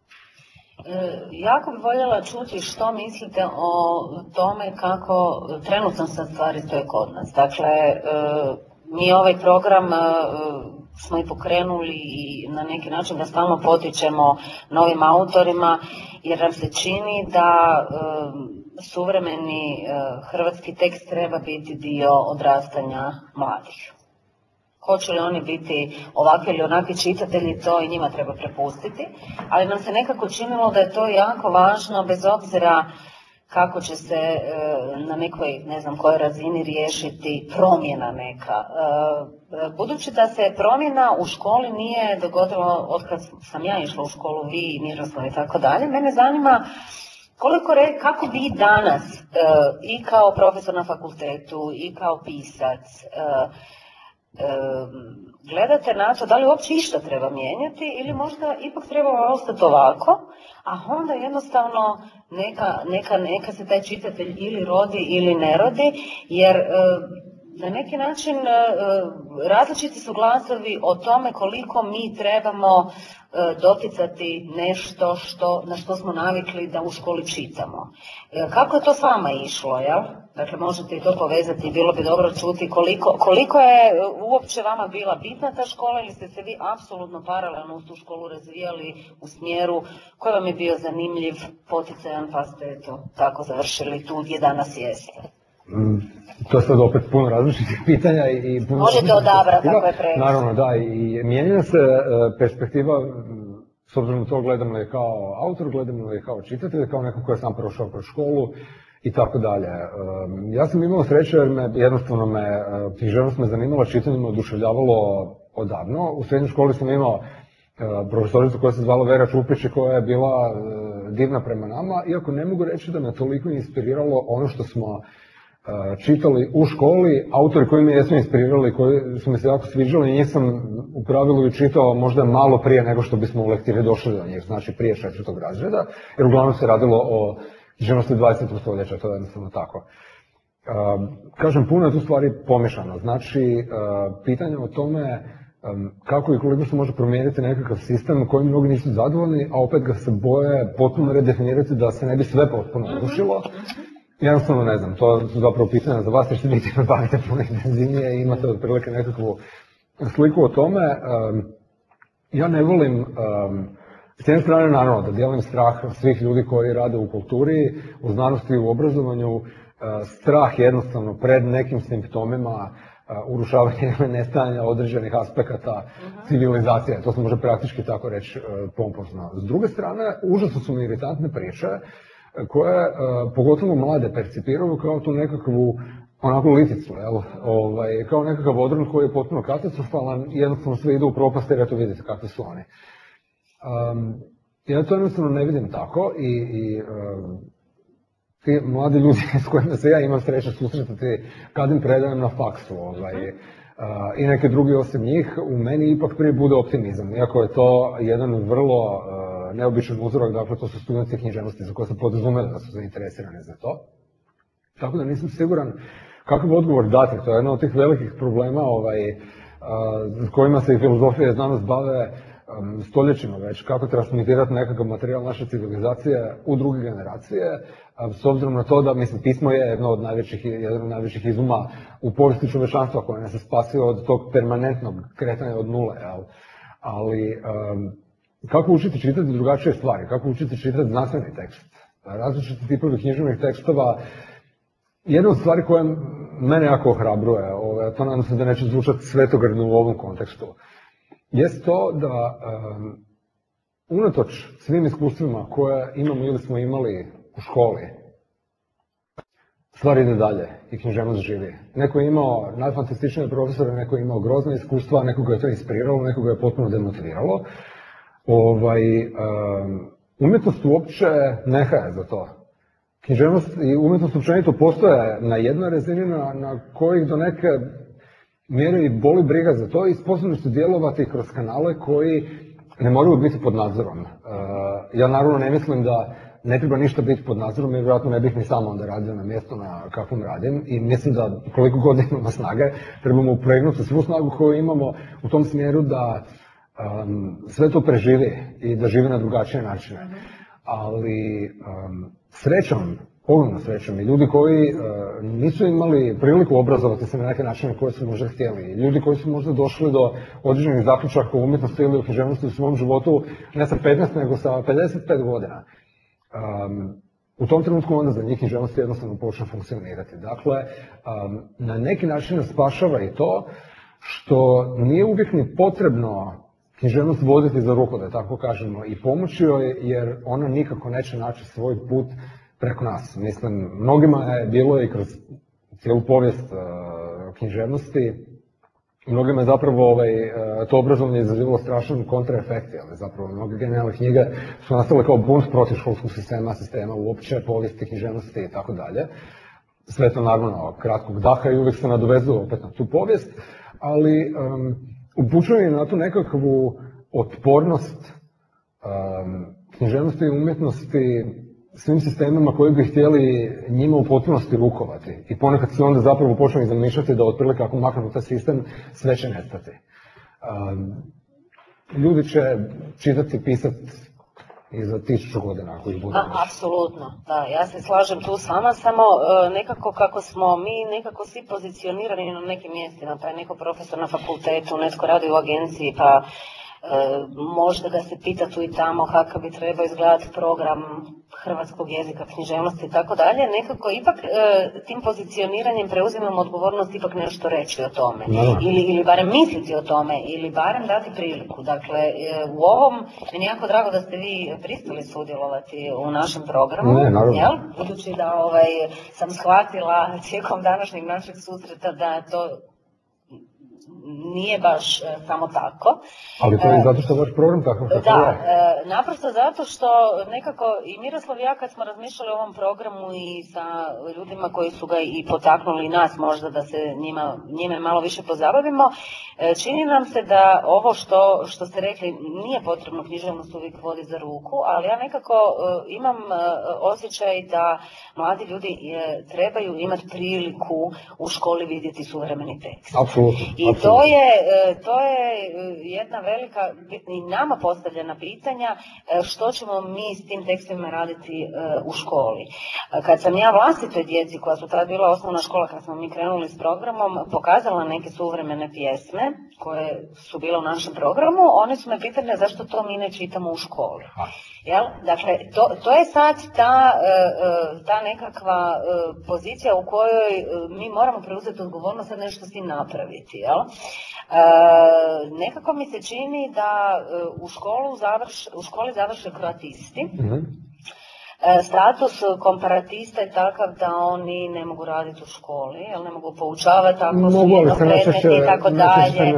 Jako bih voljela čuti što mislite o tome kako trenutno sad stvari stoje kod nas. Dakle, mi ovaj program smo i pokrenuli i na neki način da stalno potičemo novim autorima, jer nam se čini da suvremeni hrvatski tekst treba biti dio odrastanja mladih. Hoće li oni biti ovakvi ili onakvi čitatelji, to i njima treba prepustiti, ali nam se nekako činilo da je to jako važno bez obzira kako će se na nekoj, ne znam kojoj razini riješiti promjena neka. Budući da se promjena u školi nije dogodila otkad sam ja išla u školu, vi, Miroslav i tako dalje, mene zanima kako vi danas i kao profesor na fakultetu i kao pisac gledate na to da li uopće išta treba mijenjati ili možda ipak treba ostati ovako, a onda jednostavno neka se taj čitatelj ili rodi ili ne rodi, jer na neki način različiti su glasovi o tome koliko mi trebamo doticati nešto na što smo navikli da u školi čitamo. Kako je to s vama išlo, jel? Dakle, možete i to povezati, bilo bi dobro čuti koliko je uopće vama bila bitna ta škola ili ste se vi apsolutno paralelno uz tu školu razvijali u smjeru koji vam je bio zanimljiv, poticajan, pa ste eto tako završili tu gdje danas jeste. To je sad opet puno različitih pitanja i puno... Možete odabrati ako je previše. Naravno, da, i mijenja se perspektiva, s obzirom to gledam li kao autor, gledam li kao čitatelj, kao neko ko je sam prošao kroz školu i tako dalje. Ja sam imao sreće jer jednostavno književnost me zanimala, čitanje me oduševljavalo odavno. U srednjoj školi sam imao profesoricu koja se zvala Vera Čupić i koja je bila divna prema nama, iako ne mogu reći da me toliko inspiriralo ono što smo čitali u školi. Autori koji me jesu inspirirali, koji su mi se jako sviđali, njih sam u pravilu i čitao možda malo prije nego što bismo u lektiri došli do njih, znači prije 4. razreda, jer uglavnom se radilo o književnosti 20. stoljeća, to je jednostavno tako. Kažem, puno je tu stvari pomešano, znači pitanje o tome kako i koliko se može promijeniti nekakav sistem kojim mnogi nisu zadovoljni, a opet ga se boje potpuno redefinirati da se ne bi sve potpuno urušilo. Jednostavno ne znam, to su zapravo pitanja za vas jer se vi time bavite puno intenzivnije i imate otprilike nekakvu sliku o tome. Ja ne volim, s jedne strane naravno da dijelim strah svih ljudi koji rade u kulturi, u znanosti i u obrazovanju, strah jednostavno pred nekim simptomima urušavanja ili nestajanja određenih aspekata civilizacije, to se može praktički tako reći pompozno. S druge strane, užasno su mi iritantne priče koje pogotovo mlade percipiraju kao tu nekakvu onakvu liticu, kao nekakav odron koji je potpuno katastrofalan i jednostavno sve ide u propast jer eto vidite kakvi su oni. Ja to jednostavno ne vidim tako i ti mladi ljudi s kojima se ja imam sreće susretati kad im predajem na faksu i neke drugi osim njih, u meni ipak prije bude optimizam, iako je to jedan vrlo neobičan uzorak, dakle to su studenti književnosti za koje se podrazumijeva da su zainteresirani za to. Tako da nisam siguran kakav odgovor dati, to je jedno od tih velikih problema s kojima se i filozofija i znanost bave stoljećima već, kako transmitirati nekakav materijal naše civilizacije u druge generacije, s obzirom na to da, mislim, pismo je jedan od najvećih izuma u povijesti čovječanstva koje nas je spasio od tog permanentnog kretanja od nule, ali kako učiti čitati drugačije stvari, kako učiti čitati znanstveni tekst, različiti tipovi književnih tekstova. Jedna od stvari koja mene jako ohrabruje, to nadam se da neće zvučati svetogrdno u ovom kontekstu, jest to da unatoč svim iskustvima koje imamo ili smo imali u školi, stvar ide dalje i književnost živi. Neko je imao najfantastičnije profesore, neko je imao grozne iskustva, nekoga je to inspiriralo, nekoga je potpuno demotiviralo. Umjetnost uopće ne haje za to. Književnost i umjetnost općenito postoje na jednoj razini na kojih do neke mjere i boli briga za to i sposobni su djelovati kroz kanale koji ne moraju biti pod nadzorom. Ja naravno ne mislim da ne treba ništa biti pod nadzorom, jer vjerojatno ne bih ni samo onda radio na mjestu na kakvom radim i mislim da koliko god imamo snage, trebamo upregnuti svu snagu koju imamo u tom smjeru da sve to preživi i da živi na drugačije načine. Ali srećom, ogromno srećom, i ljudi koji nisu imali priliku obrazovati se na neke načine koje su možda htjeli, ljudi koji su možda došli do određenih zaključaka u umjetnosti ili u književnosti u svom životu ne sa 15 nego sa 55 godina. U tom trenutku onda za njih književnost jednostavno počne funkcionirati. Dakle, na neki način spašava i to što nije uvijek ni potrebno književnost voditi za ruku, da tako kažemo, i pomoći joj, jer ona nikako neće naći svoj put preko nas. Mislim, mnogima je bilo i kroz cijelu povijest književnosti, mnogima je zapravo to obrazovanje izazivalo strašan kontraefekt, ali zapravo mnoge genijalne knjige su nastale kao bunt protiv školskog sistema uopće, povijesti, književnosti i tako dalje. Sve to naravno kratkog daha i uvijek se nadovezuje opet na tu povijest, ali upućuje na tu nekakvu otpornost književnosti i umjetnosti svim sistemima koji bi htjeli njima u potpunosti rukovati. I ponekad se onda zapravo počnu zamišljati da otprilike ako maknemo taj sistem, sve će nestati. Ljudi će čitati, pisati i za 1000 godina ako ih bude. Apsolutno, da, ja se slažem tu s vama, samo nekako kako smo mi nekako svi pozicionirani na nekim mjestima, pa je neko profesor na fakultetu, netko radi u agenciji, pa možda ga se pita tu i tamo kakav bi trebao izgledati program hrvatskog jezika, književnosti i tako dalje, nekako ipak tim pozicioniranjem preuzimamo odgovornost ipak nešto reći o tome. Ili barem misliti o tome, ili barem dati priliku. Dakle, u ovom, meni je jako drago da ste vi pristali sudjelovati u našem programu, jel? Budući da sam shvatila tijekom današnjeg našeg susreta da to nije baš samo tako. Ali to je zato što vaš program tako kako je? Da, naprosto zato što nekako i Miroslav i ja kad smo razmišljali o ovom programu i sa ljudima koji su ga i potaknuli nas možda da se njime malo više pozabavimo, čini nam se da ovo što ste rekli nije potrebno književnost uvijek vodi za ruku, ali ja nekako imam osjećaj da mladi ljudi trebaju imati priliku u školi vidjeti suvremeni tekst. Apsolutno. I to je jedna velika i nama postavljena pitanja što ćemo mi s tim tekstovima raditi u školi. Kad sam ja vlastitoj djeci, koja su tada bila osnovna škola, kad smo mi krenuli s programom, pokazala neke suvremene pjesme koje su bile u našem programu, oni su me pitali zašto to mi ne čitamo u školi. Jel? Dakle, to je sad ta nekakva pozicija u kojoj mi moramo preuzeti odgovornost sad nešto s tim napraviti. Jel? Nekako mi se čini da u školi završe kroatisti. Status komparatista je takav da oni ne mogu raditi u školi, jer ne mogu poučavati ako su jednopredmetni i tako dalje,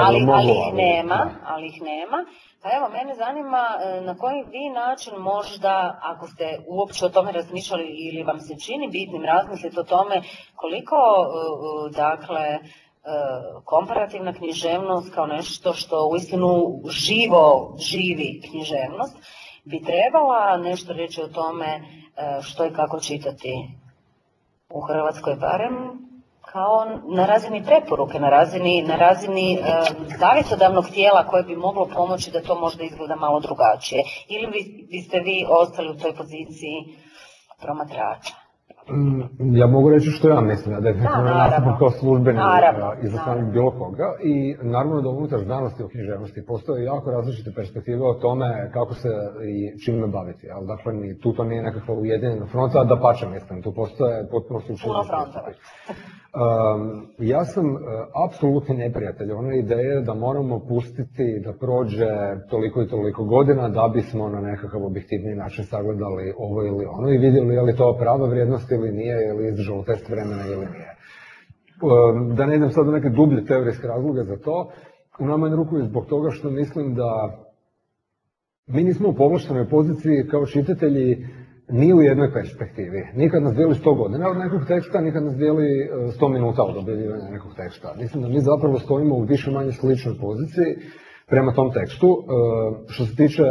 ali ih nema. Pa evo, mene zanima na koji vi način možda, ako ste uopće o tome razmišljali ili vam se čini bitnim razmisliti o tome koliko, dakle, komparativna književnost kao nešto što uistinu živi književnost, bi trebala nešto reći o tome što i kako čitati u Hrvatskoj, barem kao na razini preporuke, na razini savjetodavnog tijela koje bi moglo pomoći da to možda izgleda malo drugačije. Ili biste vi ostali u toj poziciji promatrača? Ja mogu reći što ja mislim, da je nastupam kao službenik izaslanik bilo koga i naravno da unutar znanosti o književnosti postoje jako različite perspektive o tome kako se i čime baviti. Dakle, tu to nije nekakva ujedinjena fronta, a dapače mislim, tu postoje potpuno sučine perspektive. Ja sam apsolutni neprijatelj one ideje da moramo pustiti da prođe toliko i toliko godina da bismo na nekakav objektivni način sagledali ovo ili ono i vidjeli je li to prava vrijednost ili nije, je li izdržalo test vremena ili nije. Da ne idem sad u neke dublje teorijske razloge za to, u najmanju ruku i zbog toga što mislim da mi nismo u povlaštenoj poziciji kao čitatelji ni u jednoj perspektivi. Nikad nas dijeli 100 godina od nekog teksta, nikad nas dijeli 100 minuta od objavljivanja nekog teksta. Mislim da mi zapravo stojimo u više manje sličnoj poziciji prema tom tekstu, što se tiče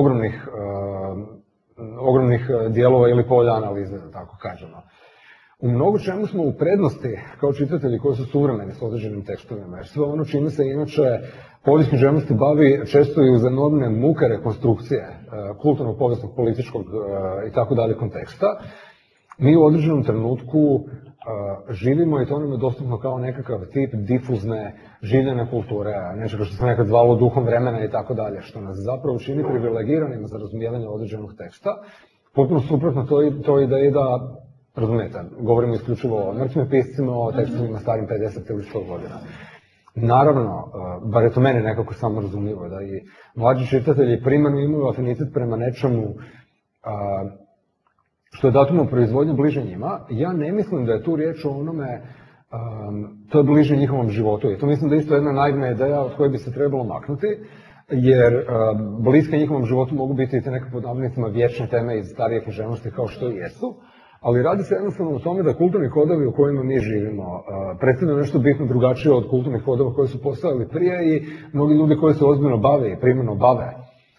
ogromnih dijelova ili polja analize, da tako kažemo. U mnogo čemu smo u prednosti kao čitatelji koji su suvremeni s određenim tekstovima, jer sve ono čime se inače povijest književnosti bavi često i uz enormne muke rekonstrukcije kulturnog, povijesnog, političkog i tako dalje konteksta, mi u određenom trenutku živimo i to nam je dostupno kao nekakav tip difuzne življene kulture, nečega što se nekad zvalo duhom vremena i tako dalje, što nas zapravo čini privilegiranima za razumijevanje određenog teksta. Potpuno suprotno to ideji da, razumijete, govorimo isključivo o mrtvim piscima, o tekstovima starim 50 ili 100 godina. Naravno, bar je to meni nekako samo razumljivo, da i mlađi čitatelji primarno imaju afinitet prema nečemu što je datumom proizvodnje bliže njima. Ja ne mislim da je tu riječ o onome, to je bliže njihovom životu. I to mislim da je isto jedna naivna ideja od koje bi se trebalo maknuti, jer bliske njihovom životu mogu biti i te neke pod navodnicima vječne teme iz starije književnosti kao što i jesu. Ali radi se jednostavno o tome da kulturni kodovi u kojima mi živimo predstavljaju nešto bitno drugačije od kulturnih kodova koji su postojali prije i mnogi ljudi koji se ozbiljno bave i primarno bave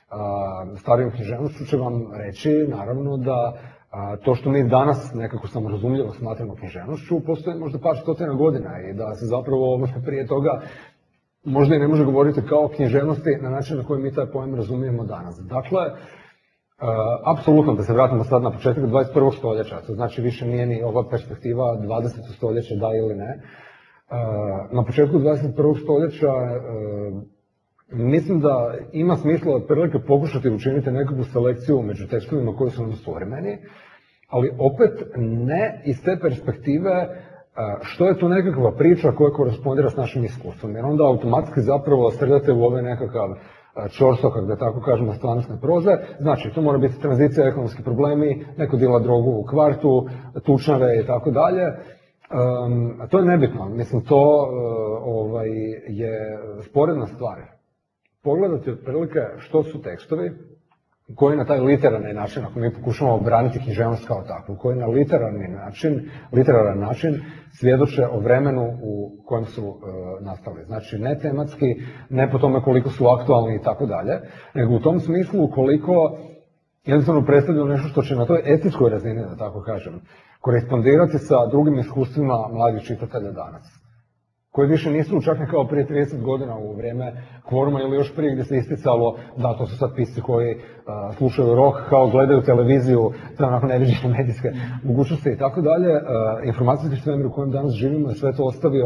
starijom književnošću će vam reći, naravno, da to što mi danas nekako samorazumljivo smatramo književnošću, postoji možda par stotina godina i da se zapravo prije toga možda i ne može govoriti kao o književnosti na način na koji mi taj pojam razumijemo danas. Dakle, apsolutno, da se vratimo sad na početak 21. stoljeća, to znači više nije ni ova perspektiva 20. stoljeća da ili ne. Na početku 21. stoljeća mislim da ima smisla otprilike pokušati učiniti nekakvu selekciju među tekstovima koji su nam suvremeni, ali opet ne iz te perspektive što je to nekakva priča koja korespondira s našim iskustvom, jer onda automatski zapravo sredate u ovaj nekakav čorsokak, da tako kažemo, stvarnostne proze. Znači, to mora biti tranzicija, ekonomski problemi, neko dila drogu u kvartu, tučnjave i tako dalje. To je nebitno, mislim, to je sporedna stvar. Pogledajte otprilike što su tekstovi koji na taj literarni način, ako mi pokušamo obraniti književnost kao takvu, koji na literaran način svjedoče o vremenu u kojem su nastali. Znači, ne tematski, ne po tome koliko su aktualni i tako dalje, nego u tom smislu koliko jednostavno predstavljaju nešto što će na toj estetskoj razini, da tako kažem, korespondirati sa drugim iskustvima mladih čitatelja danas, koji više nisu čak ne kao prije 30 godina u vrijeme kvoruma ili još prije gdje se isticalo da to su sad pisci koji slušaju rock, kao gledaju televiziju, to je onako neviđene medijske mogućnosti i tako dalje. Informacijski svemir u kojem danas živimo je sve to ostavio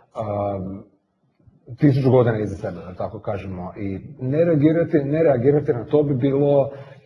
1000 godina iza sebe, da tako kažemo. I ne reagirati na to bi bilo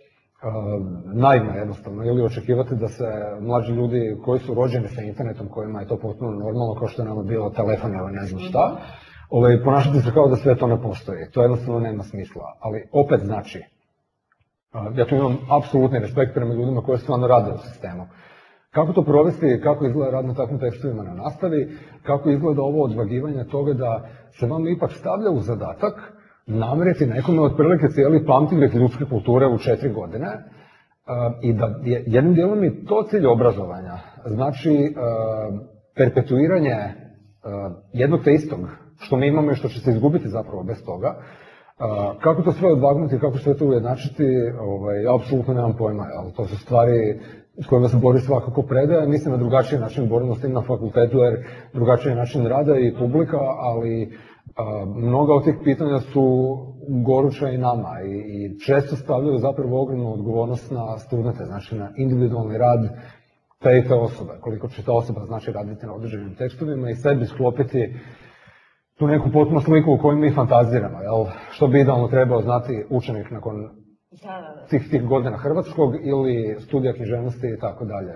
naivno jednostavno, ili očekivati da se mlađi ljudi koji su rođeni sa internetom, kojima je to potpuno normalno, kao što je nama bilo telefon ili ne znam šta, ponašati se kao da sve to ne postoji. To jednostavno nema smisla. Ali opet znači, ja tu imam apsolutni respekt prema ljudima koji stvarno rade u sistemu. Kako to provesti, kako izgleda rad na takvim tekstovima na nastavi, kako izgleda ovo odvagivanje toga da se vam ipak stavlja u zadatak namjeriti nekome otprilike cijeli pamtivijek ljudske kulture u 4 godine i da jednim dijelom je to cilj obrazovanja. Znači, perpetuiranje jednog te istog, što mi imamo i što će se izgubiti zapravo bez toga. Kako to sve odvagnuti, kako sve to ujednačiti, apsolutno nemam pojma, ali to su stvari s kojima se bori svakako predaje. Mislim na drugačiji način borimo s tim na fakultetu, jer drugačiji način rada i publika, ali mnoga od tih pitanja su goruća i nama i često stavljaju zapravo ogromnu odgovornost na studente, znači na individualni rad te i te osobe. Koliko će ta osoba znači raditi na određenim tekstovima i sebi sklopiti tu neku potpuno sliku u kojoj mi fantaziramo. Što bi idealno trebao znati učenik nakon tih godina hrvatskog ili studija književnosti i tako dalje.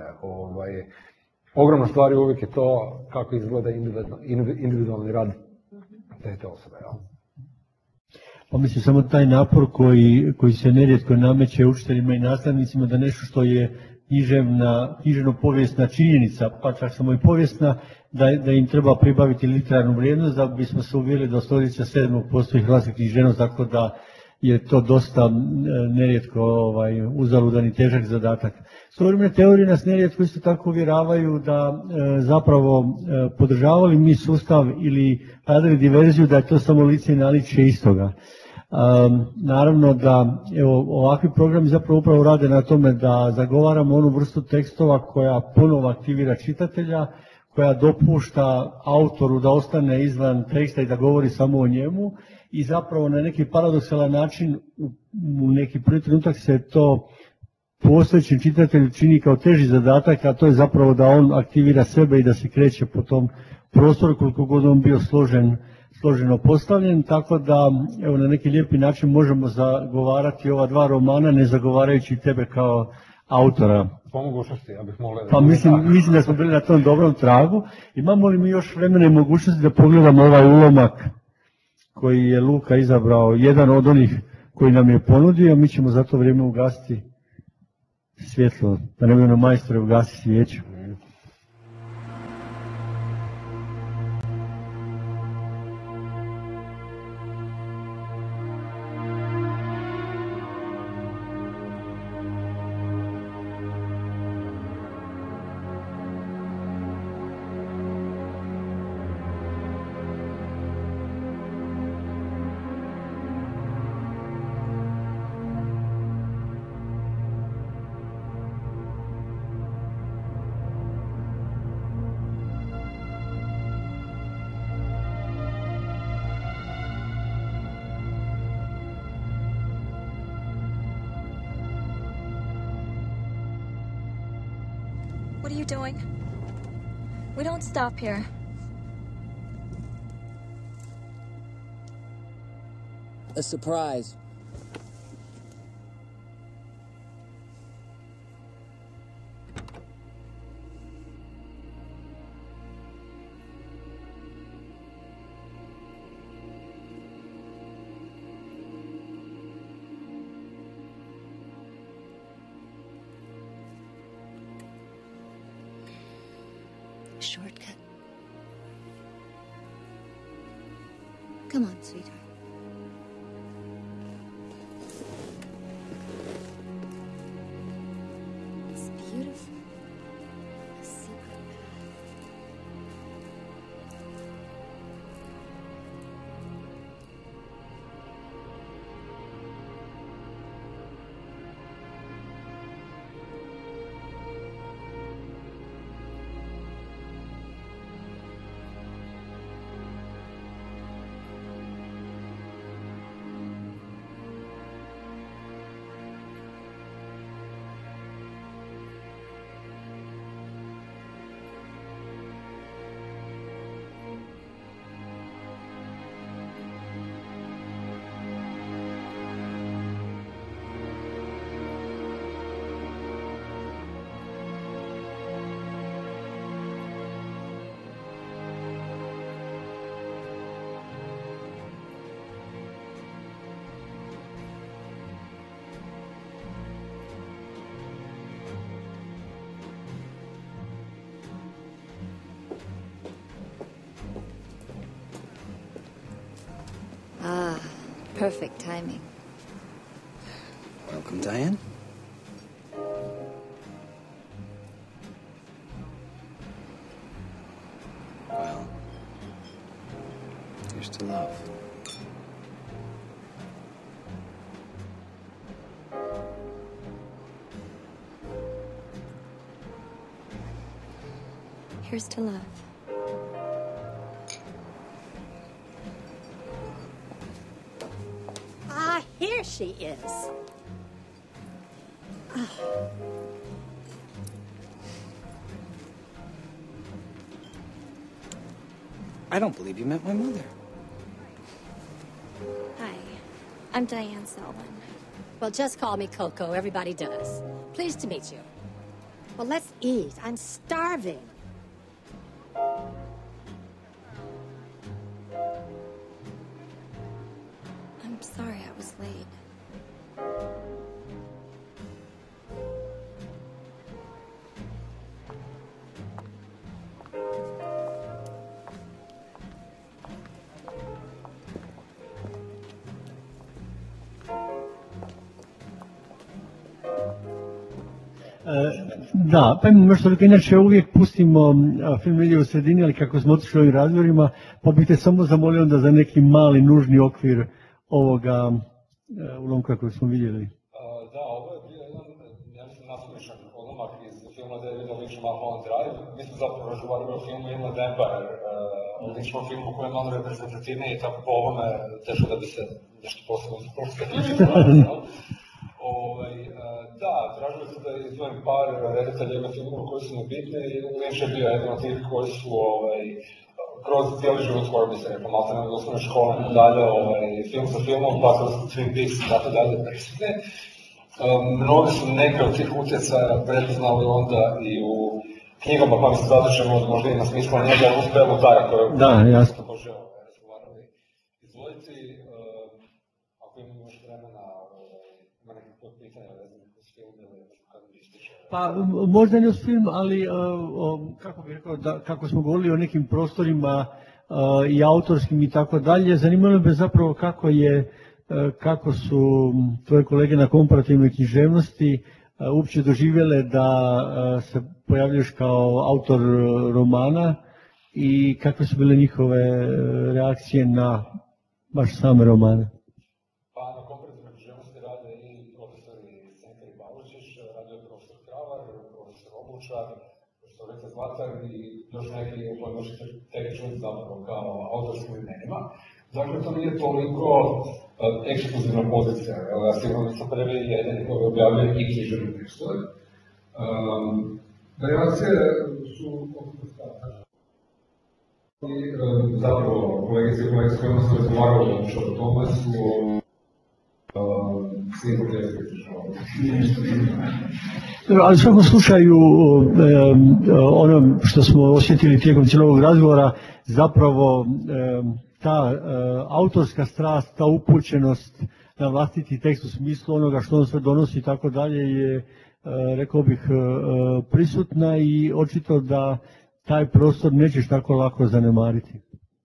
Ogromna stvar je uvijek je to kako izgleda individualni rad te osobe. Pa mislim, samo taj napor koji se nerijetko nameće učiteljima i nastavnicima da nešto što je književno-povijesna činjenica, pa čak samo i povijesna, da im treba pribaviti literarnu vrijednost, da bismo se uvjerili da od stoljeća 7. postoji hrvatska književnost, tako da je to dosta nerijetko uzaludan i težak zadatak. Suvremene teorije nas nerijetko isto tako uvjeravaju da zapravo podržavali mi sustav ili radili diverziju, da je to samo lice i naličje istoga. Naravno da ovakvi programi zapravo upravo rade na tome da zagovaramo onu vrstu tekstova koja ponovo aktivira čitatelja, koja dopušta autoru da ostane izvan teksta i da govori samo o njemu i zapravo na neki paradoksalan način u neki prvi trenutak se to postojećem čitatelju čini kao teži zadatak, a to je zapravo da on aktivira sebe i da se kreće po tom prostoru koliko god on bio složeno postavljen, tako da evo na neki lijepi način možemo zagovarati ova dva romana ne zagovarajući tebe kao autora. Po mogućnosti, ja bih molio da... Pa mislim da smo bili na tom dobrom tragu. Imamo li mi još vremena i mogućnosti da pogledamo ovaj ulomak koji je Luka izabrao, jedan od onih koji nam je ponudio, mi ćemo za to vrijeme ugasiti svjetlo, da ne budemo majstore ugasi svijeću. What are you doing? We don't stop here. A surprise. Shortcut. Come on, sweetheart. It's beautiful. A secret path. Ah, perfect timing. Welcome, Diane. Well, here's to love. Here's to love. Ah, here she is. I don't believe you met my mother. Hi, I'm Diane Selwyn. Well, just call me Coco. Everybody does. Pleased to meet you. Well, let's eat. I'm starving. I'm sorry I was late. Da, pa imamo još toliko, inače uvijek pustimo film negdje u sredini, ali kako smo otišli ovim razvorima, pa bih te samo zamolio da za neki mali nužni okvir ovoga ulomka koji smo vidjeli. Da, ovo je bio jedan, ja mislim, nasumičan odlomak iz filma Davida Lyncha Mulholland Drive. Mi smo zapravo razgovarali o filmu Inland Empire, o Lynchovom filmu koji je malo reprezentativniji i tako po ovome teško da bi se nešto posebno izpostavljeno. Da, tražili su da izdvojim par reditelja ima filmova koji su mi bitni i Lynch je bio jedan od tih koji su kroz cijeli život skoro bi se rekao, malo ne od osnovne škole dalje, film sa filmom, pa su Twin Peaks i tako dalje prisutni. Mnogi su neke od tih utjecaja prepoznali onda i u knjigama, pa mi se zato ćemo možda ima smisla njega uspjeli Lutaja koje je također razgovarali izvojiti. Ako imamo još vremena, ima nekakve pitanja vezane uz film ili kad mi ističe. Pa možda ne uz film, ali kako bih rekao, kako smo govorili o nekim prostorima i autorskim i tako dalje, zanimalo bi zapravo kako su tvoje kolege na komparativnoj književnosti uopće doživjele da se pojavljaš kao autor romana i kakve su bile njihove reakcije na baš same romane. Pa na komparativnoj književnosti rade i profesori Senker i Balučić, radio je profesor Kravar, profesor Obučar, profesor Rece Zlatar i još neki u kojima možete tek čuti zapravo kao autorskim imenima. Dakle, to nije toliko ekskluzivna pozicija. Ja sigurno nisam prvi jedini koji objavljuje i književni tekstove. Reakcije su zapravo kolegice i kolege s kojima smo razgovarali o Short Thomasu, ali u svakom slučaju ono što smo osjetili tijekom cijelog razgovora, zapravo ta autorska strast, ta upućenost na vlastiti tekst u smislu onoga što on sve donosi i tako dalje je, rekao bih, prisutna i očito da taj prostor nećeš tako lako zanemariti.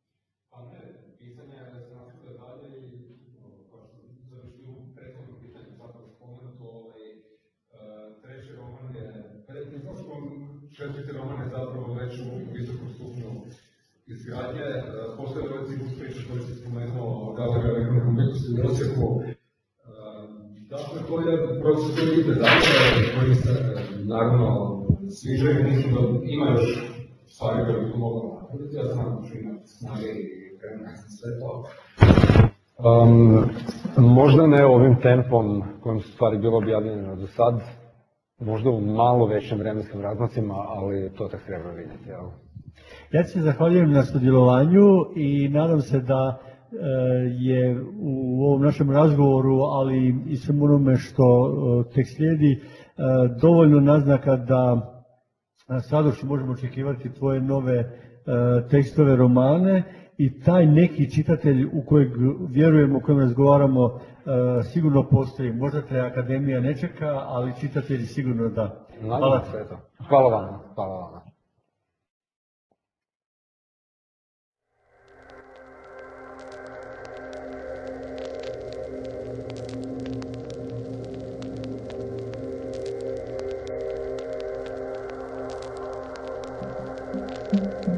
Četvrti roman je zapravo već u visokom stupnju izgradnje. Postoje ovaj ciklus priče koji se spomenuo o Galerija likovne umjetnosti u Osijeku. Dakle, to je proces koji ide dalje, koji se naravno sviđaju. Mislim da ima još stvari koje bi to moglo napraviti. Ja znam da ću imati snage i vremena za sve to. Možda ne ovim tempom kojim su stvari bilo objavljene do sad, možda u malo većim vremenskim razmacima, ali to tek treba vidjeti. Jel? Ja ti se zahvaljujem na sudjelovanju i nadam se da je u ovom našem razgovoru, ali i svemu onome što tek slijedi, dovoljno naznaka da sad što možemo očekivati tvoje nove tekstove, romane, i taj neki čitatelj u kojeg vjerujemo, u kojem razgovaramo, sigurno postoji. Možda te akademija ne čeka, ali čitatelji sigurno da. Hvala. Hvala vam. Hvala vam. Thank you.